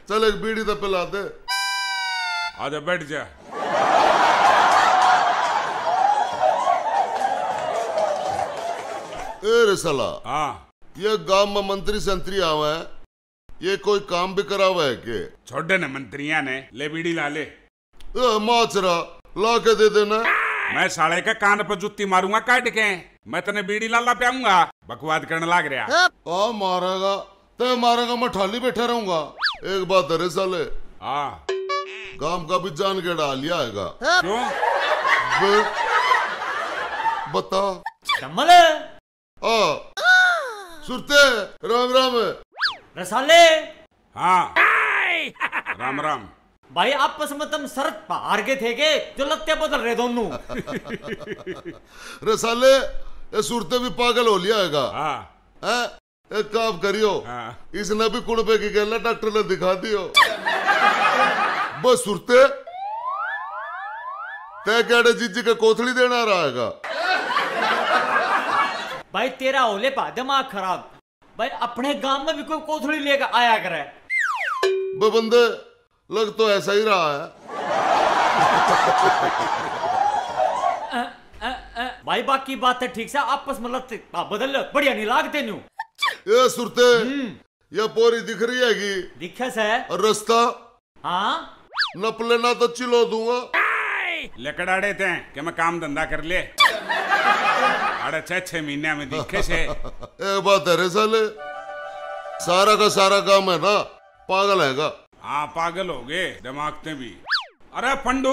चल एक बीड़ी तो पिला दे। आजा बैठ जा। ए रे साला, हाँ ये गांव में मंत्री संतरी आवा है, ये कोई काम भी करा हुआ है के? छोड़े ने मंत्रिया ने, ले बीड़ी ला ले। माचरा ला के दे देना। मैं साले के कान पर जुत्ती मारूंगा काट के। मैं तने बीड़ी लाला पियाऊंगा, बकवाद करने लग रहा। मारेगा ते मारेगा, मैं ठाली बैठा रहूंगा। एक बात है रे साले, हाँ गांव का भी जान के डाल लिया आएगा। क्यों? बता। कमल सुरते राम राम। रसाले। हाँ राम राम। भाई आपस में तुम शरत पार के थे के जो लगते बदल रहे दोनों। रसाले ये सुरते भी पागल हो लिया हैगा। हाँ एक काम करियो, हाँ। इसने भी कुड़बे की गल डॉक्टर ने दिखा दियो। बस सुरते तय केड़े जीजी के कोथली देना रहेगा। भाई तेरा होले पा दिमाग खराब। भाई अपने गांव में भी कोई कोथड़ी लेकर आया करे। बंदे लग तो ऐसा ही रहा है। भाई बाकी बात है ठीक से आपस में लगते बदल लो, बढ़िया नहीं लागते न्यू। ये सुरते ये पोरी दिख रही हैगी? दिखे से। और रास्ता हाँ नप लेना तो चिलो दूंगा। लकड़ाड़े थे कि मैं काम धंधा कर ले। अरे 6 महीने में दिखे से। एक बात है रे साले, सारा का सारा काम है ना पागल हैगा। हाँ पागल हो गए दिमाग में भी। अरे पंडू,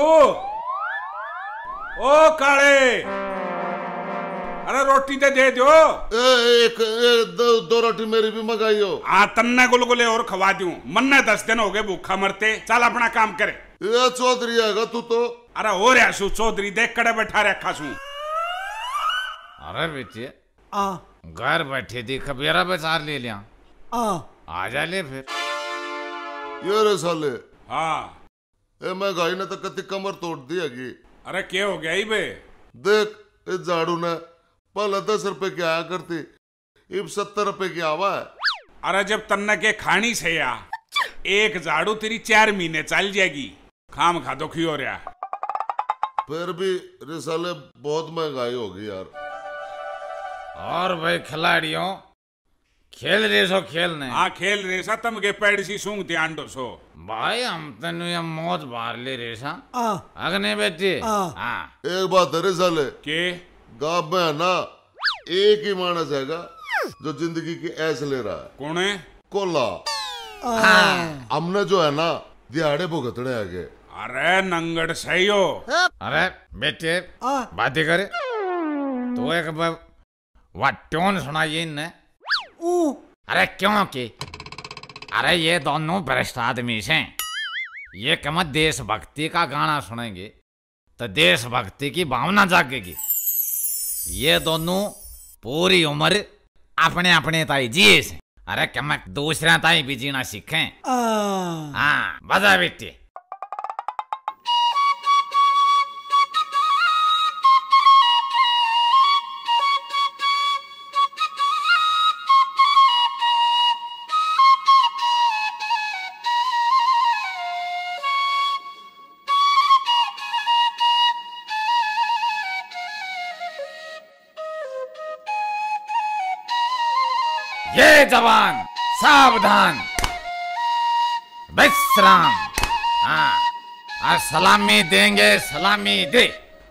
ओ काले, अरे रोटी दे दो। एक दो रोटी मेरी भी मंगाई हो। हाँ तन्ने गुलगुले और खवा दूं। मन्ने 10 दिन हो गए भूखा मरते। चल अपना काम करे। ये चौधरी हैगा तू तो। अरे हो रहा सू चौधरी, देख कड़े बैठा रखा सू। अरे बेटे घर बैठे थी खबेरा बेचार ले लिया। आजा ले फिर। ये रे साले, हाँ ए महंगाई ने तो कति कमर तोड़ दी हैगी। अरे क्या हो गया बे? देख इस झाड़ू ने पहले 10 रुपए की आया करती, अब 70 रुपए की आवा है। अरे जब तन्ने के खानी से या एक झाड़ू तेरी 4 महीने चल जाएगी। खाम खा दुखी हो रहा। फिर भी रे साले बहुत महंगाई होगी यार। और भाई खिलाड़ियों खेल रहे सो खेलने। हाँ खेल रहे सा, तम के पेड़ सी सूंघ ध्यान दो सो। भाई हम तेन ये मौज बार ले रहे सा अगने बेटे। हाँ एक बात है रे साले, के गांव में है ना एक ही मानस हैगा जो जिंदगी की ऐस ले रहा है। कौन है? कोला। हमने जो है ना दिहाड़े भुगतने आगे। अरे नंगड़ सही हो। अरे बेटे बातें करे तो एक टोन सुनाइए इन्हें। अरे क्यों की? अरे ये दोनों भ्रष्ट आदमी से ये कम देशभक्ति का गाना सुनेंगे तो देशभक्ति की भावना जागेगी। ये दोनों पूरी उम्र अपने अपने ताई जिए से। अरे कम दूसरा ताई भी जीना सीखें। हाँ बजा बेटी। ये जवान सावधान विश्राम। हाँ और सलामी देंगे, सलामी दे।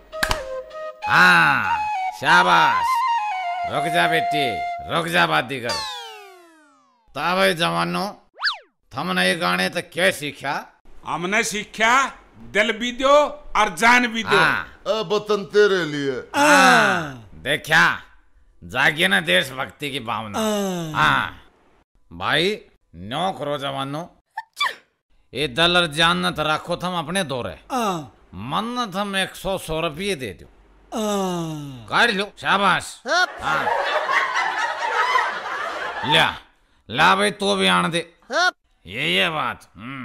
हाँ शाबाश। रुक जा बेटी, रुक जा बादीगर। भाई जवानों हमने ये गाने तो क्या सीखा? हमने सीखा दिल भी दो और जान भी दो। अब वतन तेरे लिए। देखा जागिए ना देशभक्ति की भावना। हाँ भाई नो करो जवानों, ये डॉलर जानत रखो थम अपने दौरे। मन्नत हम 100 रुपये दे दो। कर लो शाबाश। हाँ ला ला भाई तो भी आन दे। ये बात।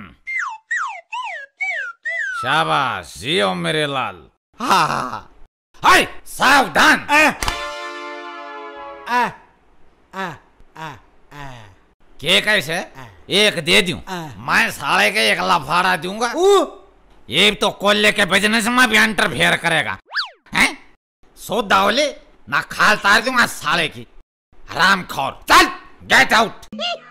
शाबाश जियो मेरे लाल। हाय सावधान। के कैसे एक दे दूं? मैं साले के एक लफाड़ा दूंगा। ये तो कोल्ले के बिजनेस में भी इंटरफेयर करेगा हैं? सोदा ओले ना खाल तार दूंगा साले की हरामखोर। चल गेट आउट।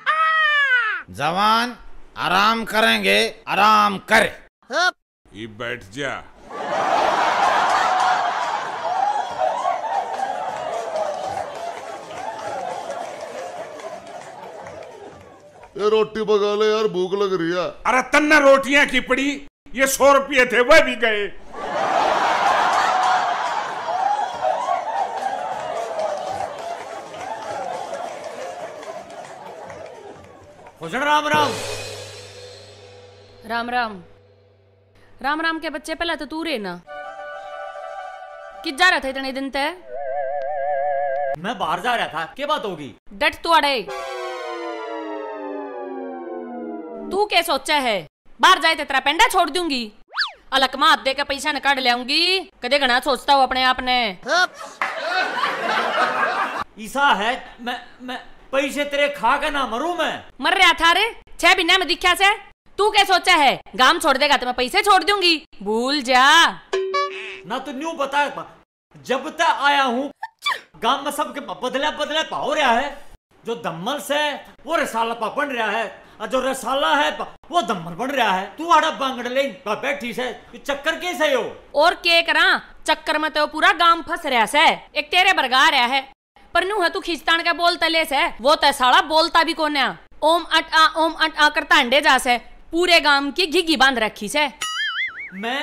जवान आराम करेंगे, आराम कर। ये बैठ जा। ये रोटी पका ले यार, भूख लग रही है। अरे तन्ना रोटियां की पड़ी, ये 100 रुपये थे वह भी गए। भोजन राम राम। राम राम। राम राम के बच्चे, पहले तो तू रे ना कि जा रहा था इतने दिन तक? मैं बाहर जा रहा था, क्या बात होगी? डट तू अड़े। तू क्या सोचा है? बाहर जाए तो तेरा पेंडा छोड़ दूंगी, अलग मात दे के पैसा न काट लाऊंगी। कदे घना सोचता हूँ अपने आप ने। ईसा है, मैं पैसे तेरे खा के ना मरूं मैं। मर रहा था रे 6 महीने में दिखा से। तू क्या सोचा है? गांव छोड़ देगा तो मैं पैसे छोड़ दूंगी, भूल जा ना। तो न्यू बता, जब तक आया हूँ गांव में सबके बदले बदले पाओ रहा है। जो दम्मल से वो रसाला पा बन रहा है, और जो रसाला है वो दम्मल बन रहा है। तू आड़ा बांगड़ ले बैठी से, चक्कर कैसे हो? और के करा चक्कर में तो पूरा गांव फंस रहा से। एक तेरे बरगा रहा है, पर नू है तू खींचतान का बोलता ले से, वो तो साला बोलता भी कौन है। ओम अट आ करता अंडे जा से, पूरे गांव की घिघी बांध रखी से। मैं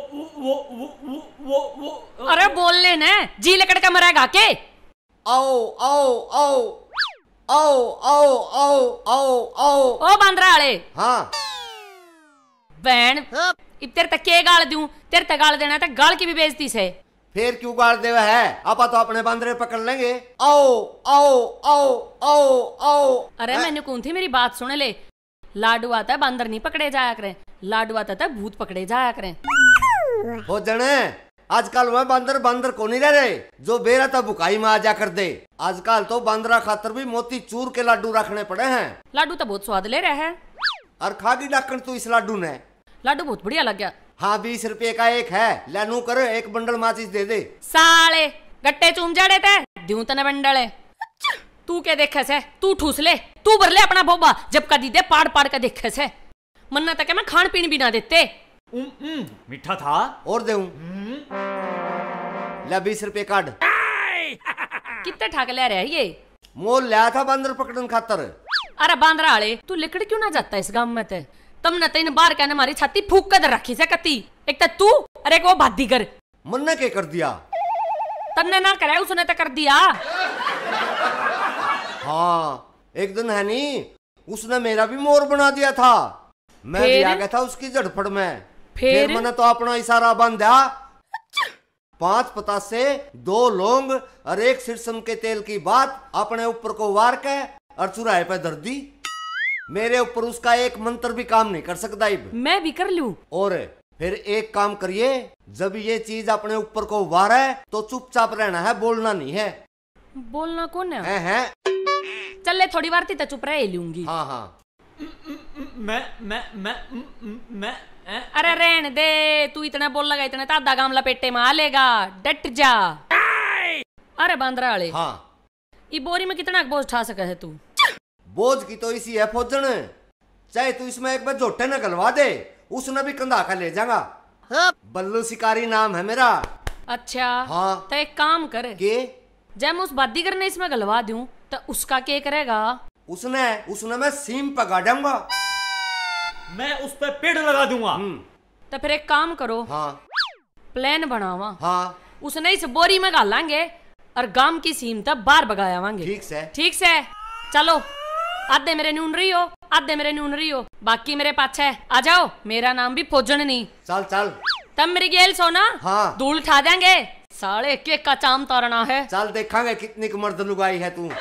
वो अरे बोल ले न, जी लकड़ का मरेगा के। आओ आओ आओ आओ आओ आओ आओ आओ। ओ बांद्रा वाले। हाँ बहन इब तेरे तक के गाल दूं? तेरे तक गाल देना तो गाल की भी बेइज्जती से। फिर क्यों गाड़ देवा है? आपा तो अपने बंदरे पकड़ लेंगे। आओ आओ आओ आओ आओ। अरे मैंने कौन थी, मेरी बात सुन ले। लाडू आता है बंदर नहीं पकड़े जाया करें, लाडू आता था भूत पकड़े जाया करें। हो जने आजकल वह बंदर बंदर को नहीं रह रहे जो बेरा था बुकाई में आ जा कर दे। आजकल तो बंदरा खातर भी मोती चूर के लाडू रखने पड़े हैं। लाडू तो बहुत स्वाद ले रहा है। और खागी डाकन तू इस लाडू ने। लाडू बहुत बढ़िया लग गया। हाँ 20 रुपए का एक है, लेनू कर एक बंडल माचिस दे दे। साले गट्टे चूम जाड़े थे, द्यूं तने बंडले। तू क्या देखे से? तू ठूस ले, तू भर ले अपना बोबा। जब का दीदे पाड़ पाड़ का देखे से, मन्ना तक मैं खान पीन भी ना देते। मीठा था और दे ले 20 रुपए काट। कितने ठाक ले रहे ये? मोल लिया था बंदर पकड़न खातर। अरे बांद्रा वाले, तू लिकड़ क्यों ना जाता इस गांव में? ते तुमने तीन बार कहने हमारी छाती फूक कर रखी से कती। एक तो तू अरे एक वो भादीगर। मन्ने के कर दिया? तन्ने ना करे, उसने तो कर दिया। हाँ एक दिन है नी, उसने मेरा भी मोर बना दिया था। मैं भी आ गया था उसकी झड़पड़ में। फिर मैंने तो अपना इशारा बांधा, 5 पतासे 2 लौंग और 1 सिरसम के तेल की बात अपने ऊपर को वार के और चुराहे पे धर दी। मेरे ऊपर उसका एक मंत्र भी काम नहीं कर सकता। इब मैं भी कर लूं। और फिर एक काम करिए, जब ये चीज अपने ऊपर को वार है तो चुपचाप रहना है, बोलना नहीं है। बोलना कौन है? हैं चल ले थोड़ी बार थी तो चुप रह लूंगी। हाँ हाँ मैं अरे रहने दे, तू इतना बोल लगा, इतना तादा गाम लपेटे में आ लेगा। डट जा। अरे बांद्रा वाले, हाँ ये बोरी में कितना बोझ उठा सका है तू? बोझ की तो इसी है फौजन, चाहे तू इसमें एक बार झोटे न गलवा दे, उसने भी कंधा का ले जाएगा। बल्लू शिकारी नाम है मेरा। अच्छा हाँ तो एक काम कर, के जब मैं उस बादीगर ने इसमें गलवा दूं तो उसका क्या करेगा? उसने मैं सीम पका दूंगा। मैं उस पे पेड़ लगा दूंगा। तो फिर एक काम करो, हाँ प्लान बनावा। हाँ उसने इस बोरी में गालांगे और गांव की सीम तक बाहर बगायावांगे। ठीक से ठीक से। चलो आधे मेरे नून रही हो, आधे मेरे नून रही हो, बाकी मेरे पास है। आ जाओ, मेरा नाम भी फौजन नहीं। चल चल तब मेरी गेल सोना। हाँ धूल उठा देंगे, साले केक का चाम तोड़ना है। चल देखांगे कितनी मर्द लुगाई है तू।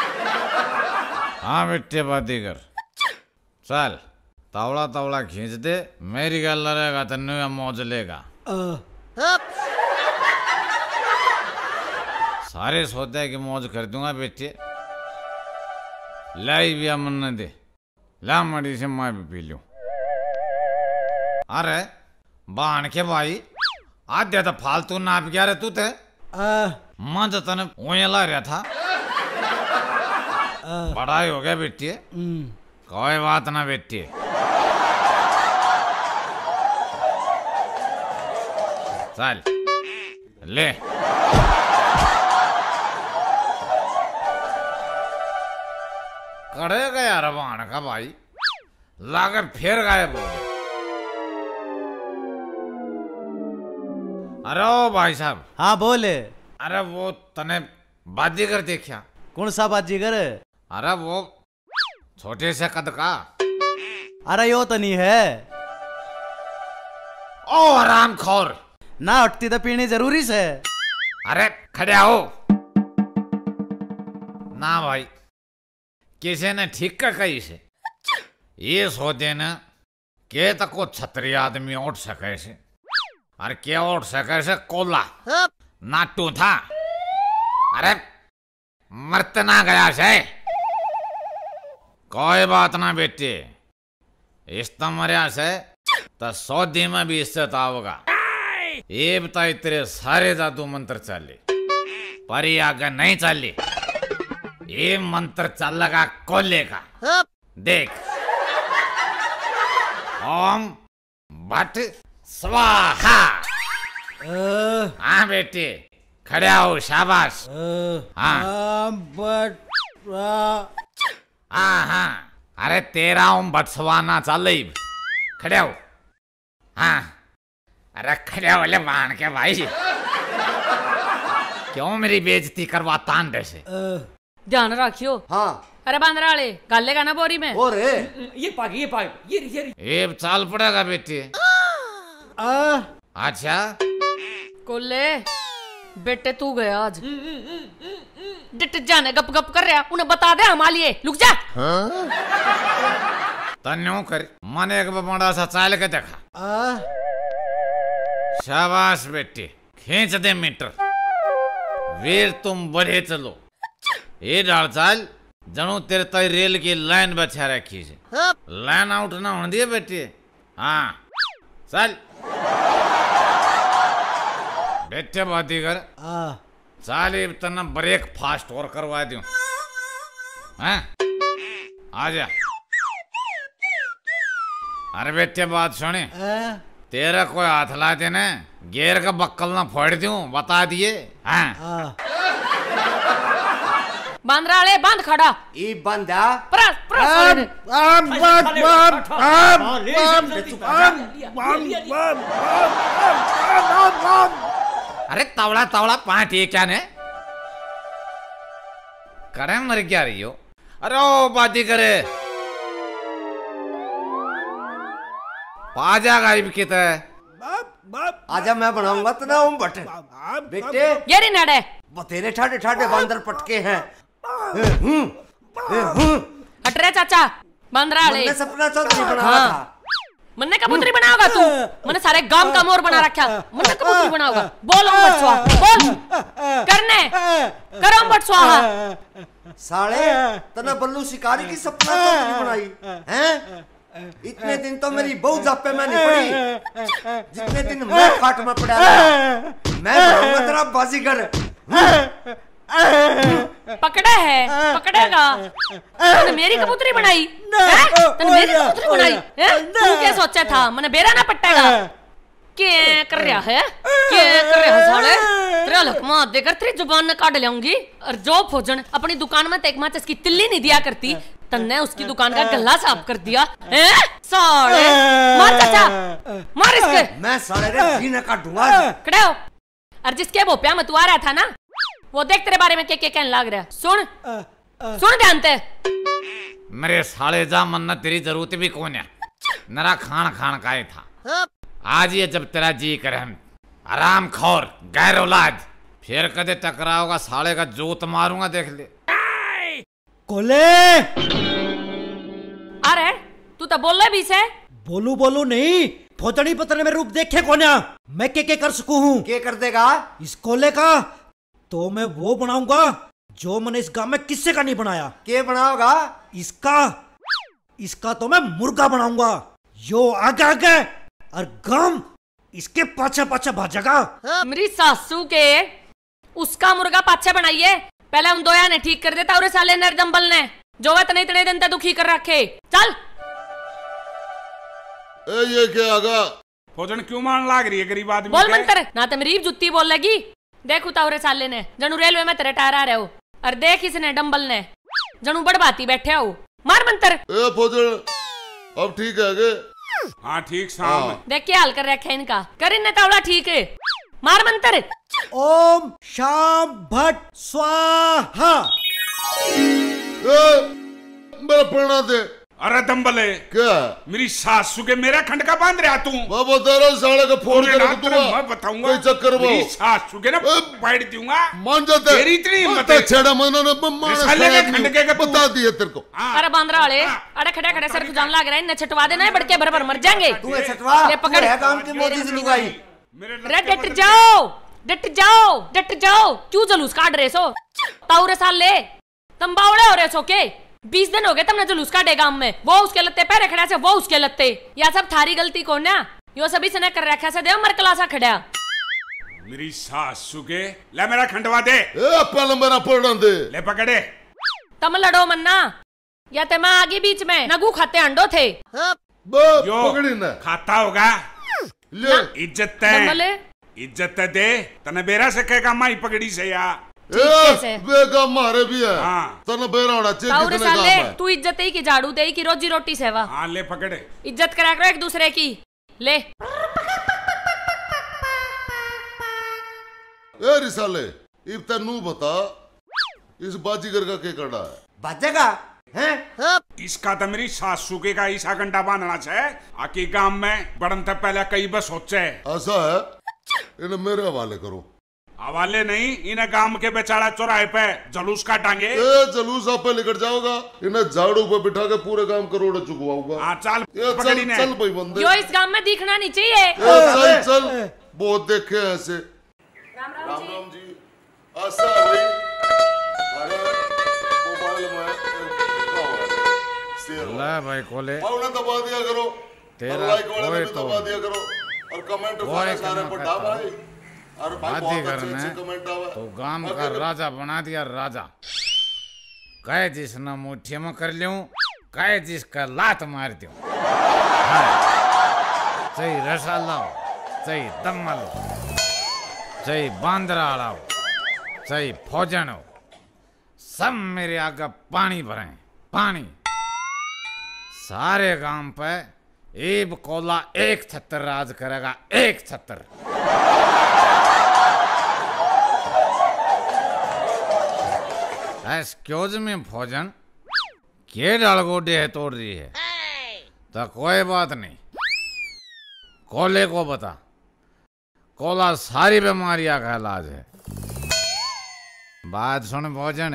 हाँ बेटे बादीगर, चल तावड़ा तावड़ा खींच दे, मेरी गल रहेगा तेन मौज लेगा। सारे सौदे की मौज कर दूंगा बेटे। लाई भी मन दे ला मड़ी से मैं भी पी लूं। अरे बाण के भाई आद्या तो फालतू नाप गया रे तू थे मैं तो तने वहीं ला रहा था। बड़ाई हो गया बेटी कोई बात ना बेटी। चल ले कड़े गया रवान का भाई लाकर फिर गायब हो गया। अरे ओ भाई साहब। हाँ बोले। अरे वो तने बाजीगर देखा? कौन सा बाजीगर? अरे वो छोटे से कद का। अरे यो तो नहीं है। ओ आराम खोर ना उठती तो पीनी जरूरी से। अरे खड़े हो ना भाई किसी ने ठीक का कही से ये सोचे न के तक को छतरी आदमी उठ सके से और क्या उठ सके से कोला नाटू था। अरे मरते ना गया से कोई बात ना बेटे इस मरिया से तो 100 दिन में भी इससे होगा। ये बताई तेरे सारे जादू मंत्र चले पर ये आगे नहीं चली। ये मंत्र चल लगा कोले का देख ओम भट स्वाहा। हाँ बेटे खड़े हो शाबाश। हाँ हाँ अरे तेरा ओम भट स्वाहा चल खड़े हो। हाँ अरे खड़े हो ले बाण के भाई क्यों मेरी बेइज्जती करवाता अंडे से। ध्यान रखियो। हाँ अरे बांद्राले गाले का ना बोरी में। और ये पाग ये चाल पड़ेगा बेटे। अच्छा कोले बेटे तू गया आज डिट जाने गप गप कर रहा उन्हें बता दे हमारे लिए लुक जा। तन्यों कर मन एक बड़ा सा चाल के देखा। शाबाश बेटे खींच दे मीटर वीर तुम बढ़े चलो। ये डाल चाल जनू तेरे तय रेल की लाइन बचा रखी है लाइन आउट ना होने दिए बेटे। हाँ चल बेटे बाती कर चाल तना ब्रेक फास्ट और करवा दूं। हाँ आजा। अरे बेटे बात सुने तेरा कोई हाथ ला देना गेर का बक्कल ना फोड़ दूं बता दिए। हाँ बांद्राले बांध खड़ा ई बंदा प्रस प्रस अरे तवड़ा तवड़ा पांच ये क्या ने करे मर क्या रही हो। अरे ओ बाती करे पाजा गायब की तरह आजा मैं बनाऊंगा तो ना ओम भट बेटे ये री नड़े बतेरे ठाडे ठाडे बांदर पटके हैं। हट रे चाचा बांद्राले मैंने सपना चौधरी बनाया था। मन्ने कबूतरी बनाओगा तू मैंने सारे गांव का मोर बना रखा मन्ने कबूतरी बनाओगा। बोल ओम भट स्वाहा बोल करने करो ओम भट स्वाहा। साले तना बल्लू शिकारी की सपना चौधरी बनाई हैं। इतने दिन तो मेरी बहू जापे में नहीं पड़ी जितने दिन मैं खाट में पड़ा मैं बनाऊंगा तेरा बाजीगर। पकड़ा है पकड़ेगा। तूने मेरी कबूतरी बनाई तूने मेरी कबूतरी बनाई तू क्या सोचा था मैंने बेरा ना पट्टेगा। क्या कर रहा है क्या कर रहा है साले तेरा लकमा देकर तेरी जुबान न काट लाऊंगी। और जो फौजन अपनी दुकान में तेक माचिस की तिल्ली नहीं दिया करती तन्ने उसकी दुकान का गल्ला साफ कर दिया। साले मार चाचा मार इसके। मैं साले रे सीने काटूंगा। खड़े हो और जिसके भोपिया में तू आ रहा था ना वो देख तेरे बारे में क्या क्या कहने लग रहा है। सुन ध्यान से मेरे साले जा मन तेरी जरूरत भी कौन है मेरा खान खान का ही था। आज ये जब तेरा जी करे हम आराम खोर गैर औलाद फिर कदे टकराओगा साले का जोत मारूंगा देख ले। कोले अरे तू तो बोल भी से बोलू बोलू नहीं फौजनी पत्र में रूप देखे कोन्या मैं के कर सकूं हूँ। क्या कर देगा इस कोले का तो मैं वो बनाऊंगा जो मैंने इस गांव में किस्से का नहीं बनाया। के बनाओगा? इसका तो मैं मुर्गा बनाऊंगा। यो आगे आगे और गांव इसके पाछे पाछे भाजेगा। मेरी सासू के उसका मुर्गा पाछे बनाइए। पहले उन दोया ने ठीक कर देता और साले नरदम्बल ने जो वह तने इतने दिन तक दुखी कर रखे। चल ये क्या आगा? फौजन क्यों मान लाग रही है गरीब आदमी? बोल मंत्र ना तो मेरी जुत्ती बोल लगी। देख उतावरे साले ने जनू रेलवे में तेरे टायर आ रहे हो और देख इसने डंबल ने जनू बड़बाती बैठे हो। मार मंत्र। फौजन अब ठीक है गे? हाँ ठीक शाम। देख क्या हाल कर रखा है इनका। कर इन्हें तावड़ा ठीक है। मार मंत्र। ओम शाम भट स्वाहा। मेरा पढ़ना दे। अरे दम्बले क्या मेरी सासू के मेरा खंड का बांध रहा तू? मैं बता रहा हूँ साले का फोन कर दूंगा। मैं बताऊंगा कोई चक्कर मेरी सासू के ना बैठ दूंगा। मान जाते तेरी इतनी हिम्मत है? छेड़ा मना ना साले के खंड के बता दिया तेरे को। अरे बांद्रा वाले अरे खड़े खड़े सर खुजान लाग रहा है। इन्हें छटवा देना है बड़के भर भर मर जाएंगे। तू छटवा ले पकड़ है काम की मोदी से लुगाई। अरे डट जाओ डट जाओ डट जाओ। क्यों जुलूस काट रहे सो? ताउरे साल ले तुम बावड़े हो रहे सो के? 20 दिन हो गए तुमने जुलूस काटे गांव में। वो उसके लत्ते पैरे खड़ा से वो उसके लत्ते। या सब थारी गलती कौन ना? यो सभी से न कर रखा से देव मरकला सा खड़ा। मेरी सासू के ले मेरा खंडवा दे। पहले मेरा पढ़ना दे। ले पकड़े। तुम लड़ो मन्ना या ते मैं आगे बीच में नगू खाते अंडो थे। यो पकड़ी ना खाता होगा। ले इज्जत है इज्जत दे तने बेरा से कहेगा माई पकड़ी से या बेगा मारे भी है। हाँ। तने बेरा होना चाहिए कितने काम है। तू इज्जत ही की झाड़ू दे की रोजी रोटी सेवा। हाँ ले पकड़े। इज्जत करा करो एक दूसरे की। ले रिसाले इब तेनू बता इस बाजीगर का क्या करना है? बाजेगा हैं? इसका तो मेरी सासू के का ईसा घंटा बांधना चाहिए। आकी गांव में बढ़न तक पहले कई बस सोचे। ऐसा है इन्हें मेरे हवाले करो। हवाले नहीं इन्हें गांव के बेचारा चौराहे पे जलूस काटेंगे। जलूस आप पे लेकर जाओगा इन्हें झाड़ू पे बिठा के पूरे काम करोड़ चुकवाऊंगा। हाँ चल चल चल भाई बंदे। यो इस गांव में दिखना नहीं चाहिए। चल चल बहुत देखे हैं ऐसे। राम राम जी। ऐसा भाई अरे मोबाइल में ला भाई कोले उन्हें दबा दिया करो। तेरा लाइक वाले कोई भी दबा दिया करो और कमेंट सारे पढ़ा भाई। और भाई बहुत अच्छे कमेंट आवे। तो गांव का राजा बना दिया राजा। कहे जिस न मुठ्ठी में कर लूं कहे जिसका लात मार दूं। चाहे रसाला हो चाहे दम्मल हो चाहे बांद्रा हो चाहे फौजन हो सब मेरे आगे पानी भरे पानी। सारे गांव पे एक कोला एक छत्तर राज करेगा एक छत्तर। एक्सक्यूज में फौजन के डाल गोडे है तोड़ रही है? तो कोई बात नहीं कोले को बता। कोला सारी बीमारियां का इलाज है। बात सुन फौजन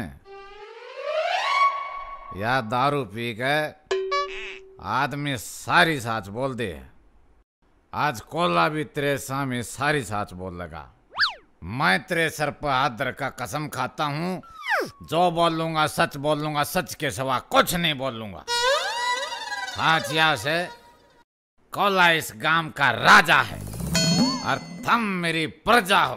या दारू पी के आदमी सारी साच बोल दे। आज कोला भी तेरे सामने सारी साच बोल लगा। मैं तेरे सर पर हाथ रखा कसम खाता हूँ जो बोलूंगा सच बोलूंगा सच के सिवा कुछ नहीं बोलूंगा। साचिया से कोला इस गांव का राजा है और तुम मेरी प्रजा हो।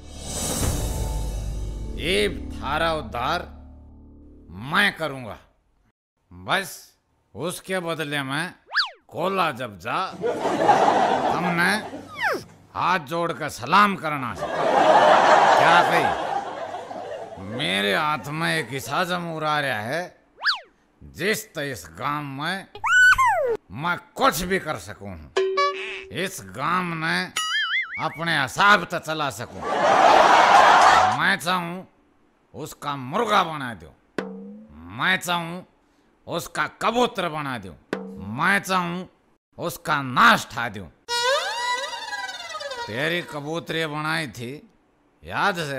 ये थारा उद्धार मैं करूंगा। बस उसके बदले में कोला जब जा हमने हाथ जोड़ कर सलाम करना है। क्या कही? मेरे हाथ में एक हिस्सा जमूरा रहा है जिस इस गांव में मैं कुछ भी कर सकूं। इस गांव में अपने हिसाब तक चला सकूं। मैं चाहूं उसका मुर्गा बना दूं। मैं चाहूं उसका कबूतर बना दूं। मैं चाहूं उसका नाश ठा दूं। तेरी कबूतरी बनाई थी याद है?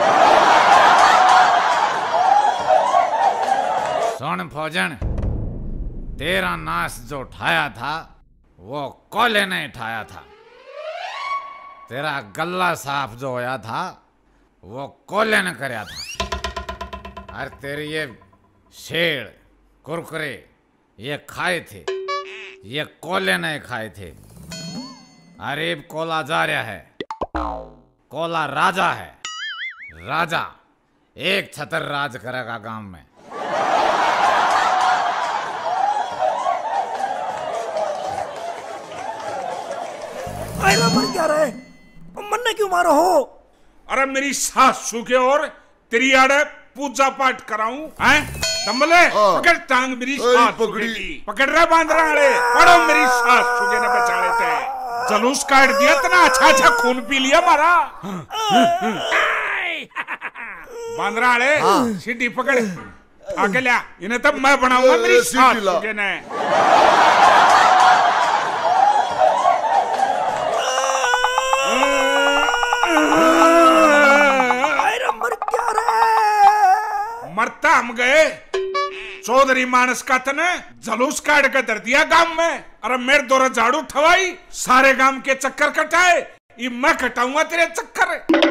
सुन फौजन तेरा नाश जो ठाया था वो कोले ने ठाया था। तेरा गला साफ जो होया था वो कोले ने करया था। और तेरी ये शेर कुरकुरे ये खाए थे, ये कोले नहीं खाए थे। अरे कोला जा रहा है, कोला राजा है, राजा एक छतर राज करेगा गांव में। मर क्या रहे, मरने क्यों मारो हो? अरे मेरी सासू के और तेरी आड़े पूजा पाठ कराऊं हैं? दम्बले पकड़ टांग मेरी सासू की, पकड़ रहा बांदरा आड़े, पड़ो मेरी सासू के ने बचाड़े थे, जलूस काट दिया, इतना अच्छा अच्छा खून पी लिया मारा। बांदरा आड़े सीटी पकड़ आके लिया, इन्हें तब मैं बनाऊंगा मेरी सासू के ने। मरता हम गए, चौधरी मानस का तने जलूस काट कर दर दिया गांव में। अरे मेरे दौरा झाड़ू ठवाई, सारे गांव के चक्कर कटाए, ये मैं कटाऊंगा तेरे चक्कर।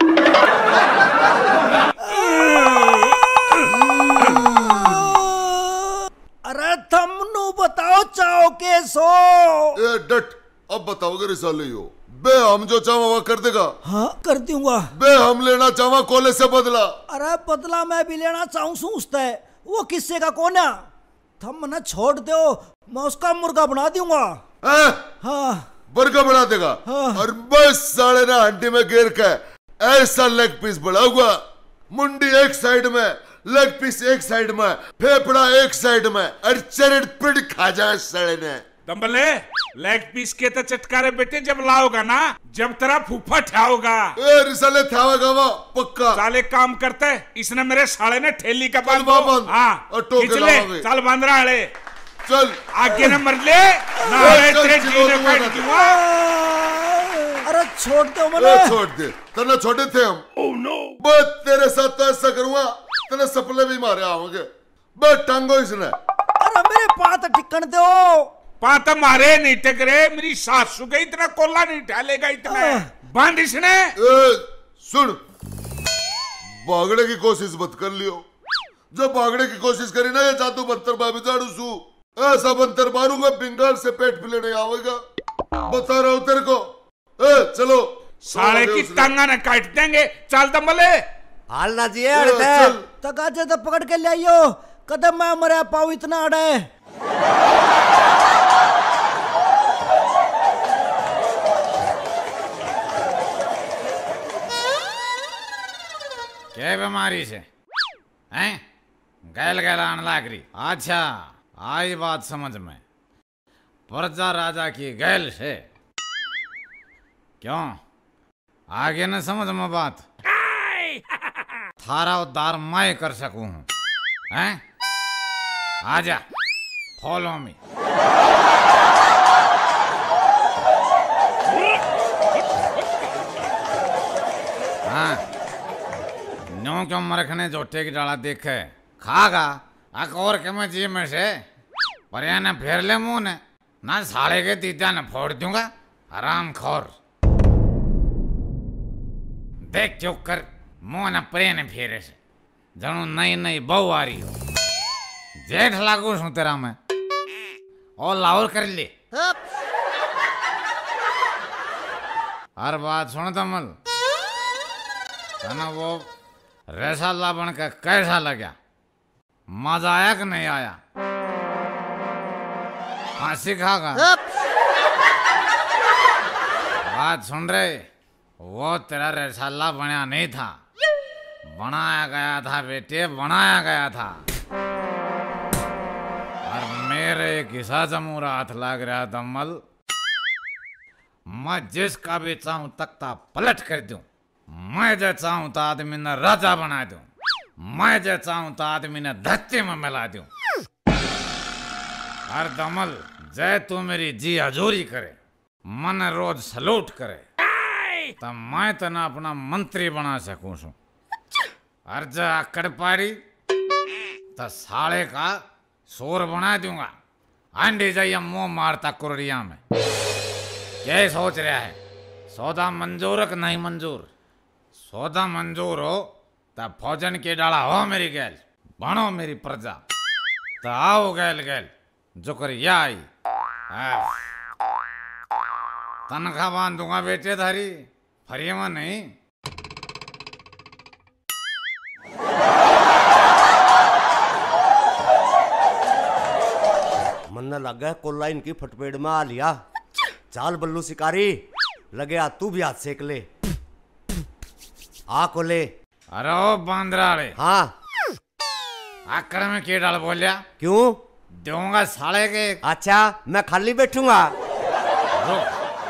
अरे तुम नु बताओ चाहो के सो। ए डट, अब बताओगे रिसाले हो बे, हम जो चावा वो कर देगा। हाँ कर दूंगा बे, हम लेना चावा कोले से बदला। अरे बदला मैं भी लेना चाहूँ सोचता है, वो किस्से का कौन है? तुम मना छोड़ दो, मैं उसका मुर्गा बना दूंगा। हाँ बर्गा बना देगा। हाँ। और बस साले ना हंडी में घेर के ऐसा लेग पीस बढ़ाऊंगा, मुंडी एक साइड में, लेग पीस एक साइड में, फेफड़ा एक साइड में, और चरड़ पिड़ खा जाए साले ने। दम्बले लेग पीस के तो चटकारे बेटे जब लाओगा ना, जब तेरा फूफा ठाओगा। ए रिसाले ठाओगा वो पक्का। साले काम करते, इसने मेरे साले ने ठेली का बांध। हाँ चल बांदरा आड़े, चल आगे न मर ले ना, तेरे जीने काट दूंगा। अरे छोड़ दो मुझे। छोड़ दे, तेरे छोटे थे हम। Oh no. बस तेरे साथ तो ऐसा करूंगा, तेरे सपने भी मारे आओगे। बस टांगो इसने। अरे मेरे पात टिकन दो। पात मारे नहीं टकरे, मेरी सासू के इतना कोला नहीं डालेगा इतना। बांध इसने। सुन, भागने की कोशिश मत कर लियो। जब भागने की कोशिश करी ना, ये जादू बंतर मैं भी झाड़ू सू, ऐसा बंतर मारूंगा बंगाल से पेट भी लेने आवेगा, बता रहा हूं तेरे को। चलो साले की टांगा न काट देंगे। चल दम्बले हाल ना जी है, तकाजे तो पकड़ के ले आइयो, कदम मैं मरे पाऊ इतना अड़े। क्या बीमारी से हैं? गैल गैलान लाग रही। अच्छा आई बात समझ में, प्रजा राजा की गैल से। क्यों आगे न समझ में बात? थारा उद्धार मैं कर सकूं हूं, हैं? आजा फॉलो मी। हाँ नो क्यों मरखने जोटे की डाला देखे खागा अक और के मैं जी में से पर या न फेर ले मुंह ने ना साले के तीजा न फोड़ दूंगा। आराम खोर देख चुप कर, मुंह न परे न फेरे से जनू नई नई बहू आ रही हो। जेठ लागू सू तेरा मैं और लाहौर कर ले। हर बात सुन तमल, वो रैसाला बन के कैसा लगा? मजा आया कि नहीं आया? फांसी खागा? बात सुन रहे, वो तेरा रैसाला बना नहीं था, बनाया गया था बेटे, बनाया गया था। और मेरे किसा जमूरा हाथ लग रहा दम्मल, मैं जिसका भी चाहूं तख्ता पलट कर दूं, मैं जो चाहूं तो आदमी ने राजा बना दूं, मैं जो चाहूं तो आदमी ने धरती में मिला दूं। हर दमल जय तू मेरी जी हजूरी करे, मन रोज सलूट करे, तो मैं तो ना अपना मंत्री बना सकूं सू। हर जा अकड़ पाड़ी तो साले का शोर बना दूंगा। आंडी जाइए मुंह मारता कुरिया में। क्या सोच रहा है? सौदा मंजूर कि नहीं मंजूर? सौदा मंजूर हो तब फौजन के डाला हो मेरी गैल। बनो मेरी प्रजा। तो आओ गैल गैल जो कर आई तनख्वाह बांधूंगा बेटे धारी, फरियमा नहीं। मन लग गया कोल्ला इनकी फटपेड़ में आ लिया। चाल बल्लू शिकारी, लगे आ तू भी हाथ सेक ले। आ कोले। अरे ओ बांद्राड़े। हाँ आकर में क्या डाल बोलिया? क्यों दूंगा साले के। अच्छा मैं खाली बैठूंगा। रुक।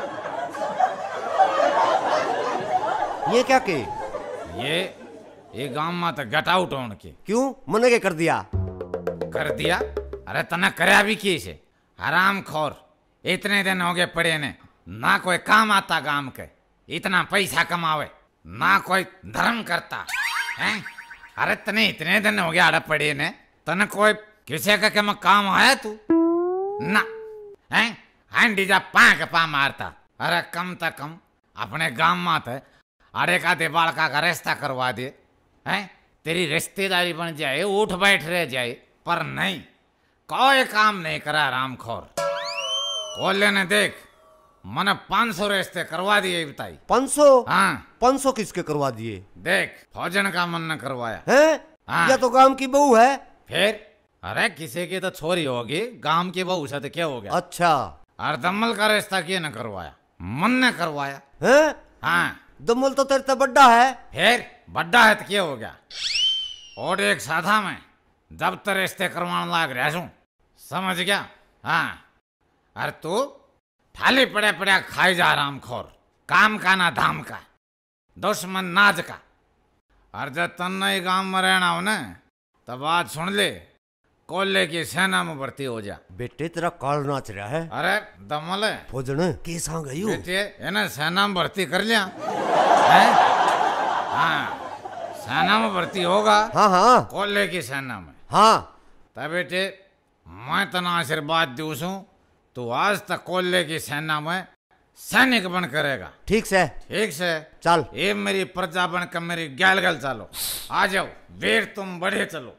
ये क्या के? ये गांव में तो गट आउट होने के। क्यों मने के कर दिया? कर दिया? अरे तना करया भी की से हराम खोर। इतने दिन हो गए पड़े ने, ना कोई काम आता गांव के, इतना पैसा कमावे, ना कोई धर्म करता हैं। अरे तने इतने दिन हो गए आड़े पड़े ने, तने कोई किसी का क्या काम आया तू ना हैं? हांडी जा पा मारता। अरे कम ता कम अपने गांव में थे अरे का दे बालका का रिश्ता करवा दे हैं, तेरी रिश्तेदारी बन जाए, उठ बैठ रह जाए। पर नहीं, कोई काम नहीं करा रामखोर। कोले ने देख मैंने 500 रिश्ते करवा दिए बताई। 500? हाँ 500 किसके करवा दिए? देख फौजन का मन न करवाया है। हाँ। या तो गांव की बहू है। फिर अरे किसी की तो छोरी होगी, गांव की बहू से तो क्या हो गया? अच्छा और दम्मल का रिश्ता किए न करवाया, मन ने करवाया है। हाँ दम्मल तो तेरे से बड़ा है। फिर बड़ा है तो क्या हो गया? और एक साधा में जब तक रिश्ते करवाने लाग रहा हूं, समझ गया? हाँ अरे तू थाली पड़े पड़े खाई जा रामखोर, काम का ना धाम का, दुश्मन नाज का। और जब तन्ने गांव में रहना हो न, तब बात सुन ले, कोल्ले की सेना में भर्ती हो जा। बेटे तेरा काल नाच रहा है। अरे दमल है फौजन के संग गई बेटे, इन्हें सेना में भर्ती कर लिया हैं? हाँ सेना में भर्ती होगा। हाँ हाँ कोल्ले की सेना में। हाँ तब बेटे मैं तना आशीर्वाद दूं छू, तू आज तक कोल्ले की सेना में सैनिक बन करेगा। ठीक से। ठीक से चल। ये मेरी प्रजा बनकर मेरी गैल गैल चलो। आ जाओ वीर, तुम बढ़े चलो।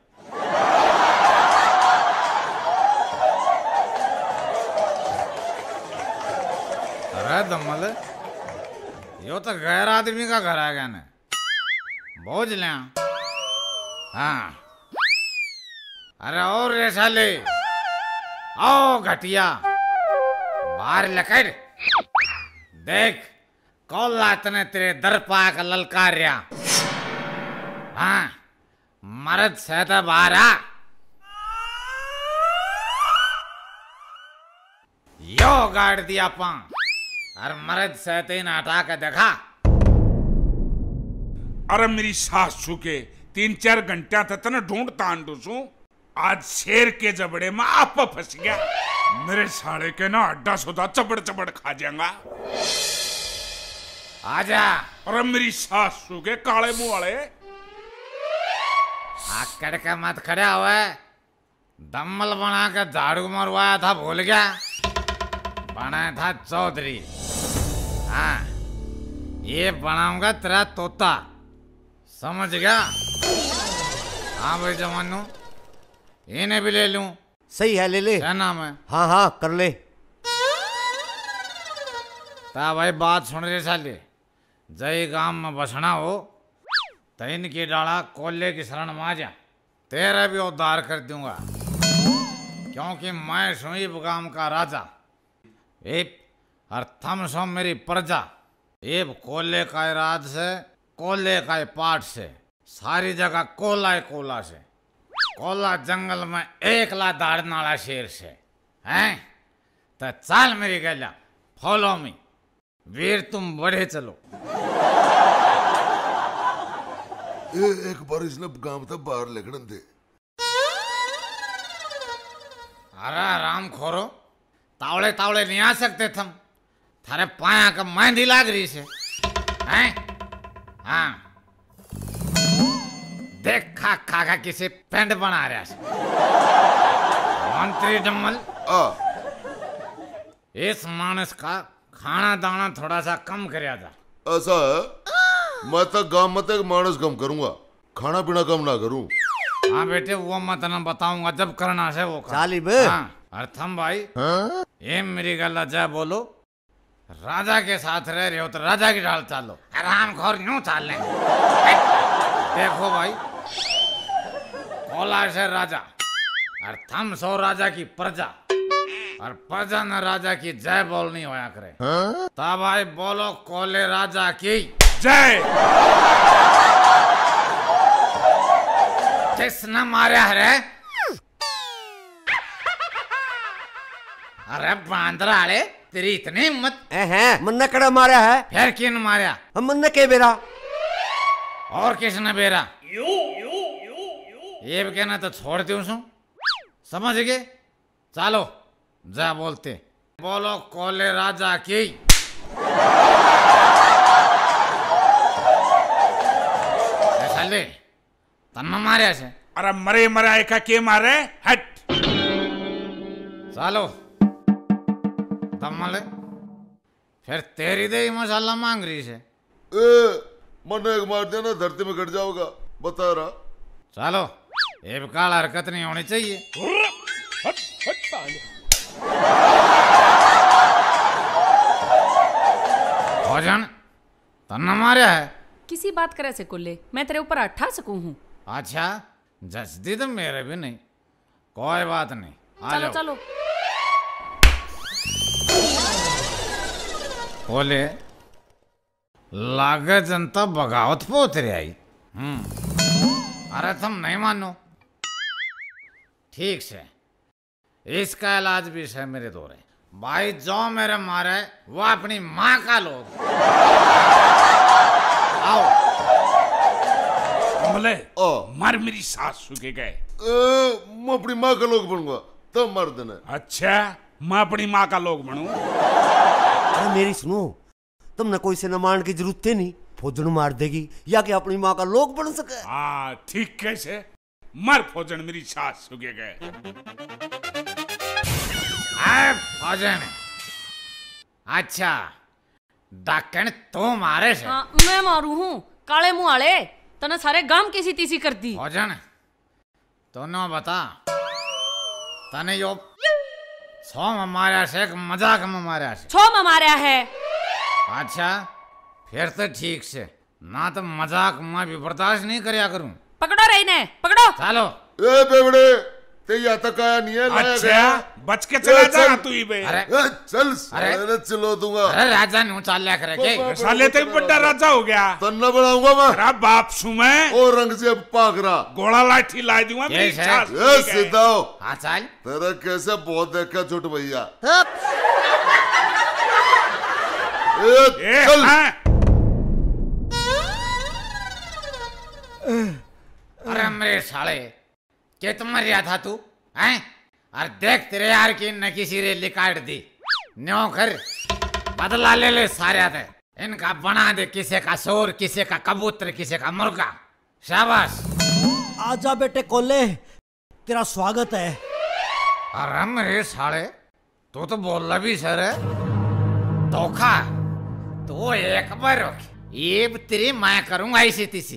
अरे दमल, यो तो गैर आदमी का घर आ गया ना, बोझ लिया। हाँ अरे और रेसा ले आओ घटिया, बाहर लकड़ देख कोल्ला तने तेरे दर पाक ललकार रहा। हाँ मर्द सहता बाहर आ। यो गाड़ दिया पा और मर्द सहते न हटा के देखा। अरे मेरी सासू के 3-4 घंटा तक न ढूंढता अंडूसू, आज शेर के जबड़े में आप फंस गया। मेरे साले के ना अड्डा सुधा चबड़ चबड़ खा जाएगा। आजा। अरे मेरी सासू के काले मुंह वाले, आकड़ का मत खड़ा हुआ है। दम्मल बना कर झाड़ू मरवाया था, भूल गया? बनाया था चौधरी। हाँ ये बनाऊंगा तेरा तोता, समझ गया? हाँ भाई जवानों, इन्हें भी ले लूं? सही है, ले ले। क्या नाम है? हाँ हाँ कर ले। ता भाई बात सुन रहे साले, जय गांव में बसना हो तो इनकी डाला कोल्ले की शरण में आ जा, तेरा भी उद्धार कर दूंगा। क्योंकि मैं सुई गांव का राजा, एक और थम सो मेरी प्रजा। एक कोल्ले का राज से, कोल्ले का पाठ से, सारी जगह कोला ही कोला से। कोला जंगल में एकला दाढ़ने वाला शेर से हैं। तो चल मेरी गैला, फॉलो मी वीर, तुम बढ़े चलो। एक बार इसने गांव तक बाहर लेकर दे। अरे राम खोरो, तावड़े तावड़े नहीं आ सकते तुम, थारे पाया का मेहंदी लाग रही से हैं? हाँ देख खा खा खा किसी पेंट बना रहा है। मंत्री डम्मल, इस मानस का खाना दाना थोड़ा सा कम करया था। ऐसा है? मैं तो गांव में तक मानस कम करूंगा, खाना पीना कम ना करूं। हाँ बेटे वो मैं तने बताऊंगा जब करना है वो सालिब। हाँ अर्थम भाई ये मेरी गल अच्छा बोलो, राजा के साथ रह रहे हो तो राजा की ढाल चालो, आराम खोर यूं चाल लें। देखो भाई कोला से राजा और थम सो राजा की प्रजा और प्रजा न राजा की जय बोलनी होया करे। तब भाई बोलो कोले राजा की जय। किसने मारा है? अरे बांदरा रे तेरी इतनी हिम्मत है? मन कड़ा मारा है? फिर किन मारा? हम मन के बेरा और किसने बेरा? ये भी कहना तो छोड़ दूं सू, समझ गए? चलो जा बोलते, बोलो कोले राजा की। साले तन्ना मारे से? अरे मरे मराए का के मारे? हट। चलो दमले फिर तेरी दे मसाला मांग रही से। मन एक मार देना धरती में गिर जाओगा, बता रहा। चलो ये काल हरकत नहीं होनी चाहिए। भोजन तन्ना मारा है? किसी बात करे से कुल्ले, मैं तेरे ऊपर अट्ठा सकूं हूँ। अच्छा जसदी तो मेरे भी नहीं, कोई बात नहीं। चलो चलो। बोले लागे जनता बगावत पे उतरी आई। अरे तुम नहीं मानो, ठीक से इसका इलाज भी है मेरे दो रे भाई। जो मेरे मारे वो अपनी माँ का लोग। आओ बोले मर मेरी सासू के गए। मैं अपनी माँ का लोग बनूंगा तब मर देना। अच्छा मैं अपनी माँ का लोग बनूं? अरे मेरी सुनो, तुमने कोई से न मान की जरूरत है नहीं, फौजन मार देगी या कि अपनी माँ का लोग बन सके। हाँ ठीक कैसे? मर फौजन मेरी सासू के गए। फौजन अच्छा डाकन तो मारे से? हाँ मैं मारू हूँ काले मुँह वाले, तने सारे गांव किसी तीसी कर दी। फौजन तो न बता तने यो छो में मारा से मजाक में मारा से? छो में मारा है। अच्छा फिर तो ठीक से, ना तो मजाक मैं भी बर्दाश्त नहीं करया करूं। पकड़ो रही ने, पकड़ो। चलो ए बेवड़े ते या तक आया नहीं है, लाया अच्छा गया। बच के चला जा तू ही बे। अरे चल अरे चलो दूंगा। अरे राजा नु चाल लिया करे के साले ते बड़ा राजा हो गया। तन्ना बढ़ाऊंगा मैं। अरे बाप सुमे और रंग से पागरा गोला लाठी ला दूंगा मेरी सास। ए सीधा हो। हाँ चल। तेरा कैसे बहुत देखा झूठ भैया। चल। अरे मेरे साले के तुम मर रहा था तू हैं? अरे देख तेरे यार की न किसी रेली काट दी, न्यों कर बदला ले ले सारे थे। इनका बना दे किसी का शोर, किसी का कबूतर, किसी का मुर्गा। शाबाश। आजा बेटे कोले, तेरा स्वागत है। अरे मेरे साले तू तो बोल रहा भी सर है धोखा। तो एक बार ये तेरी मैं करूंगा ऐसी तीसी।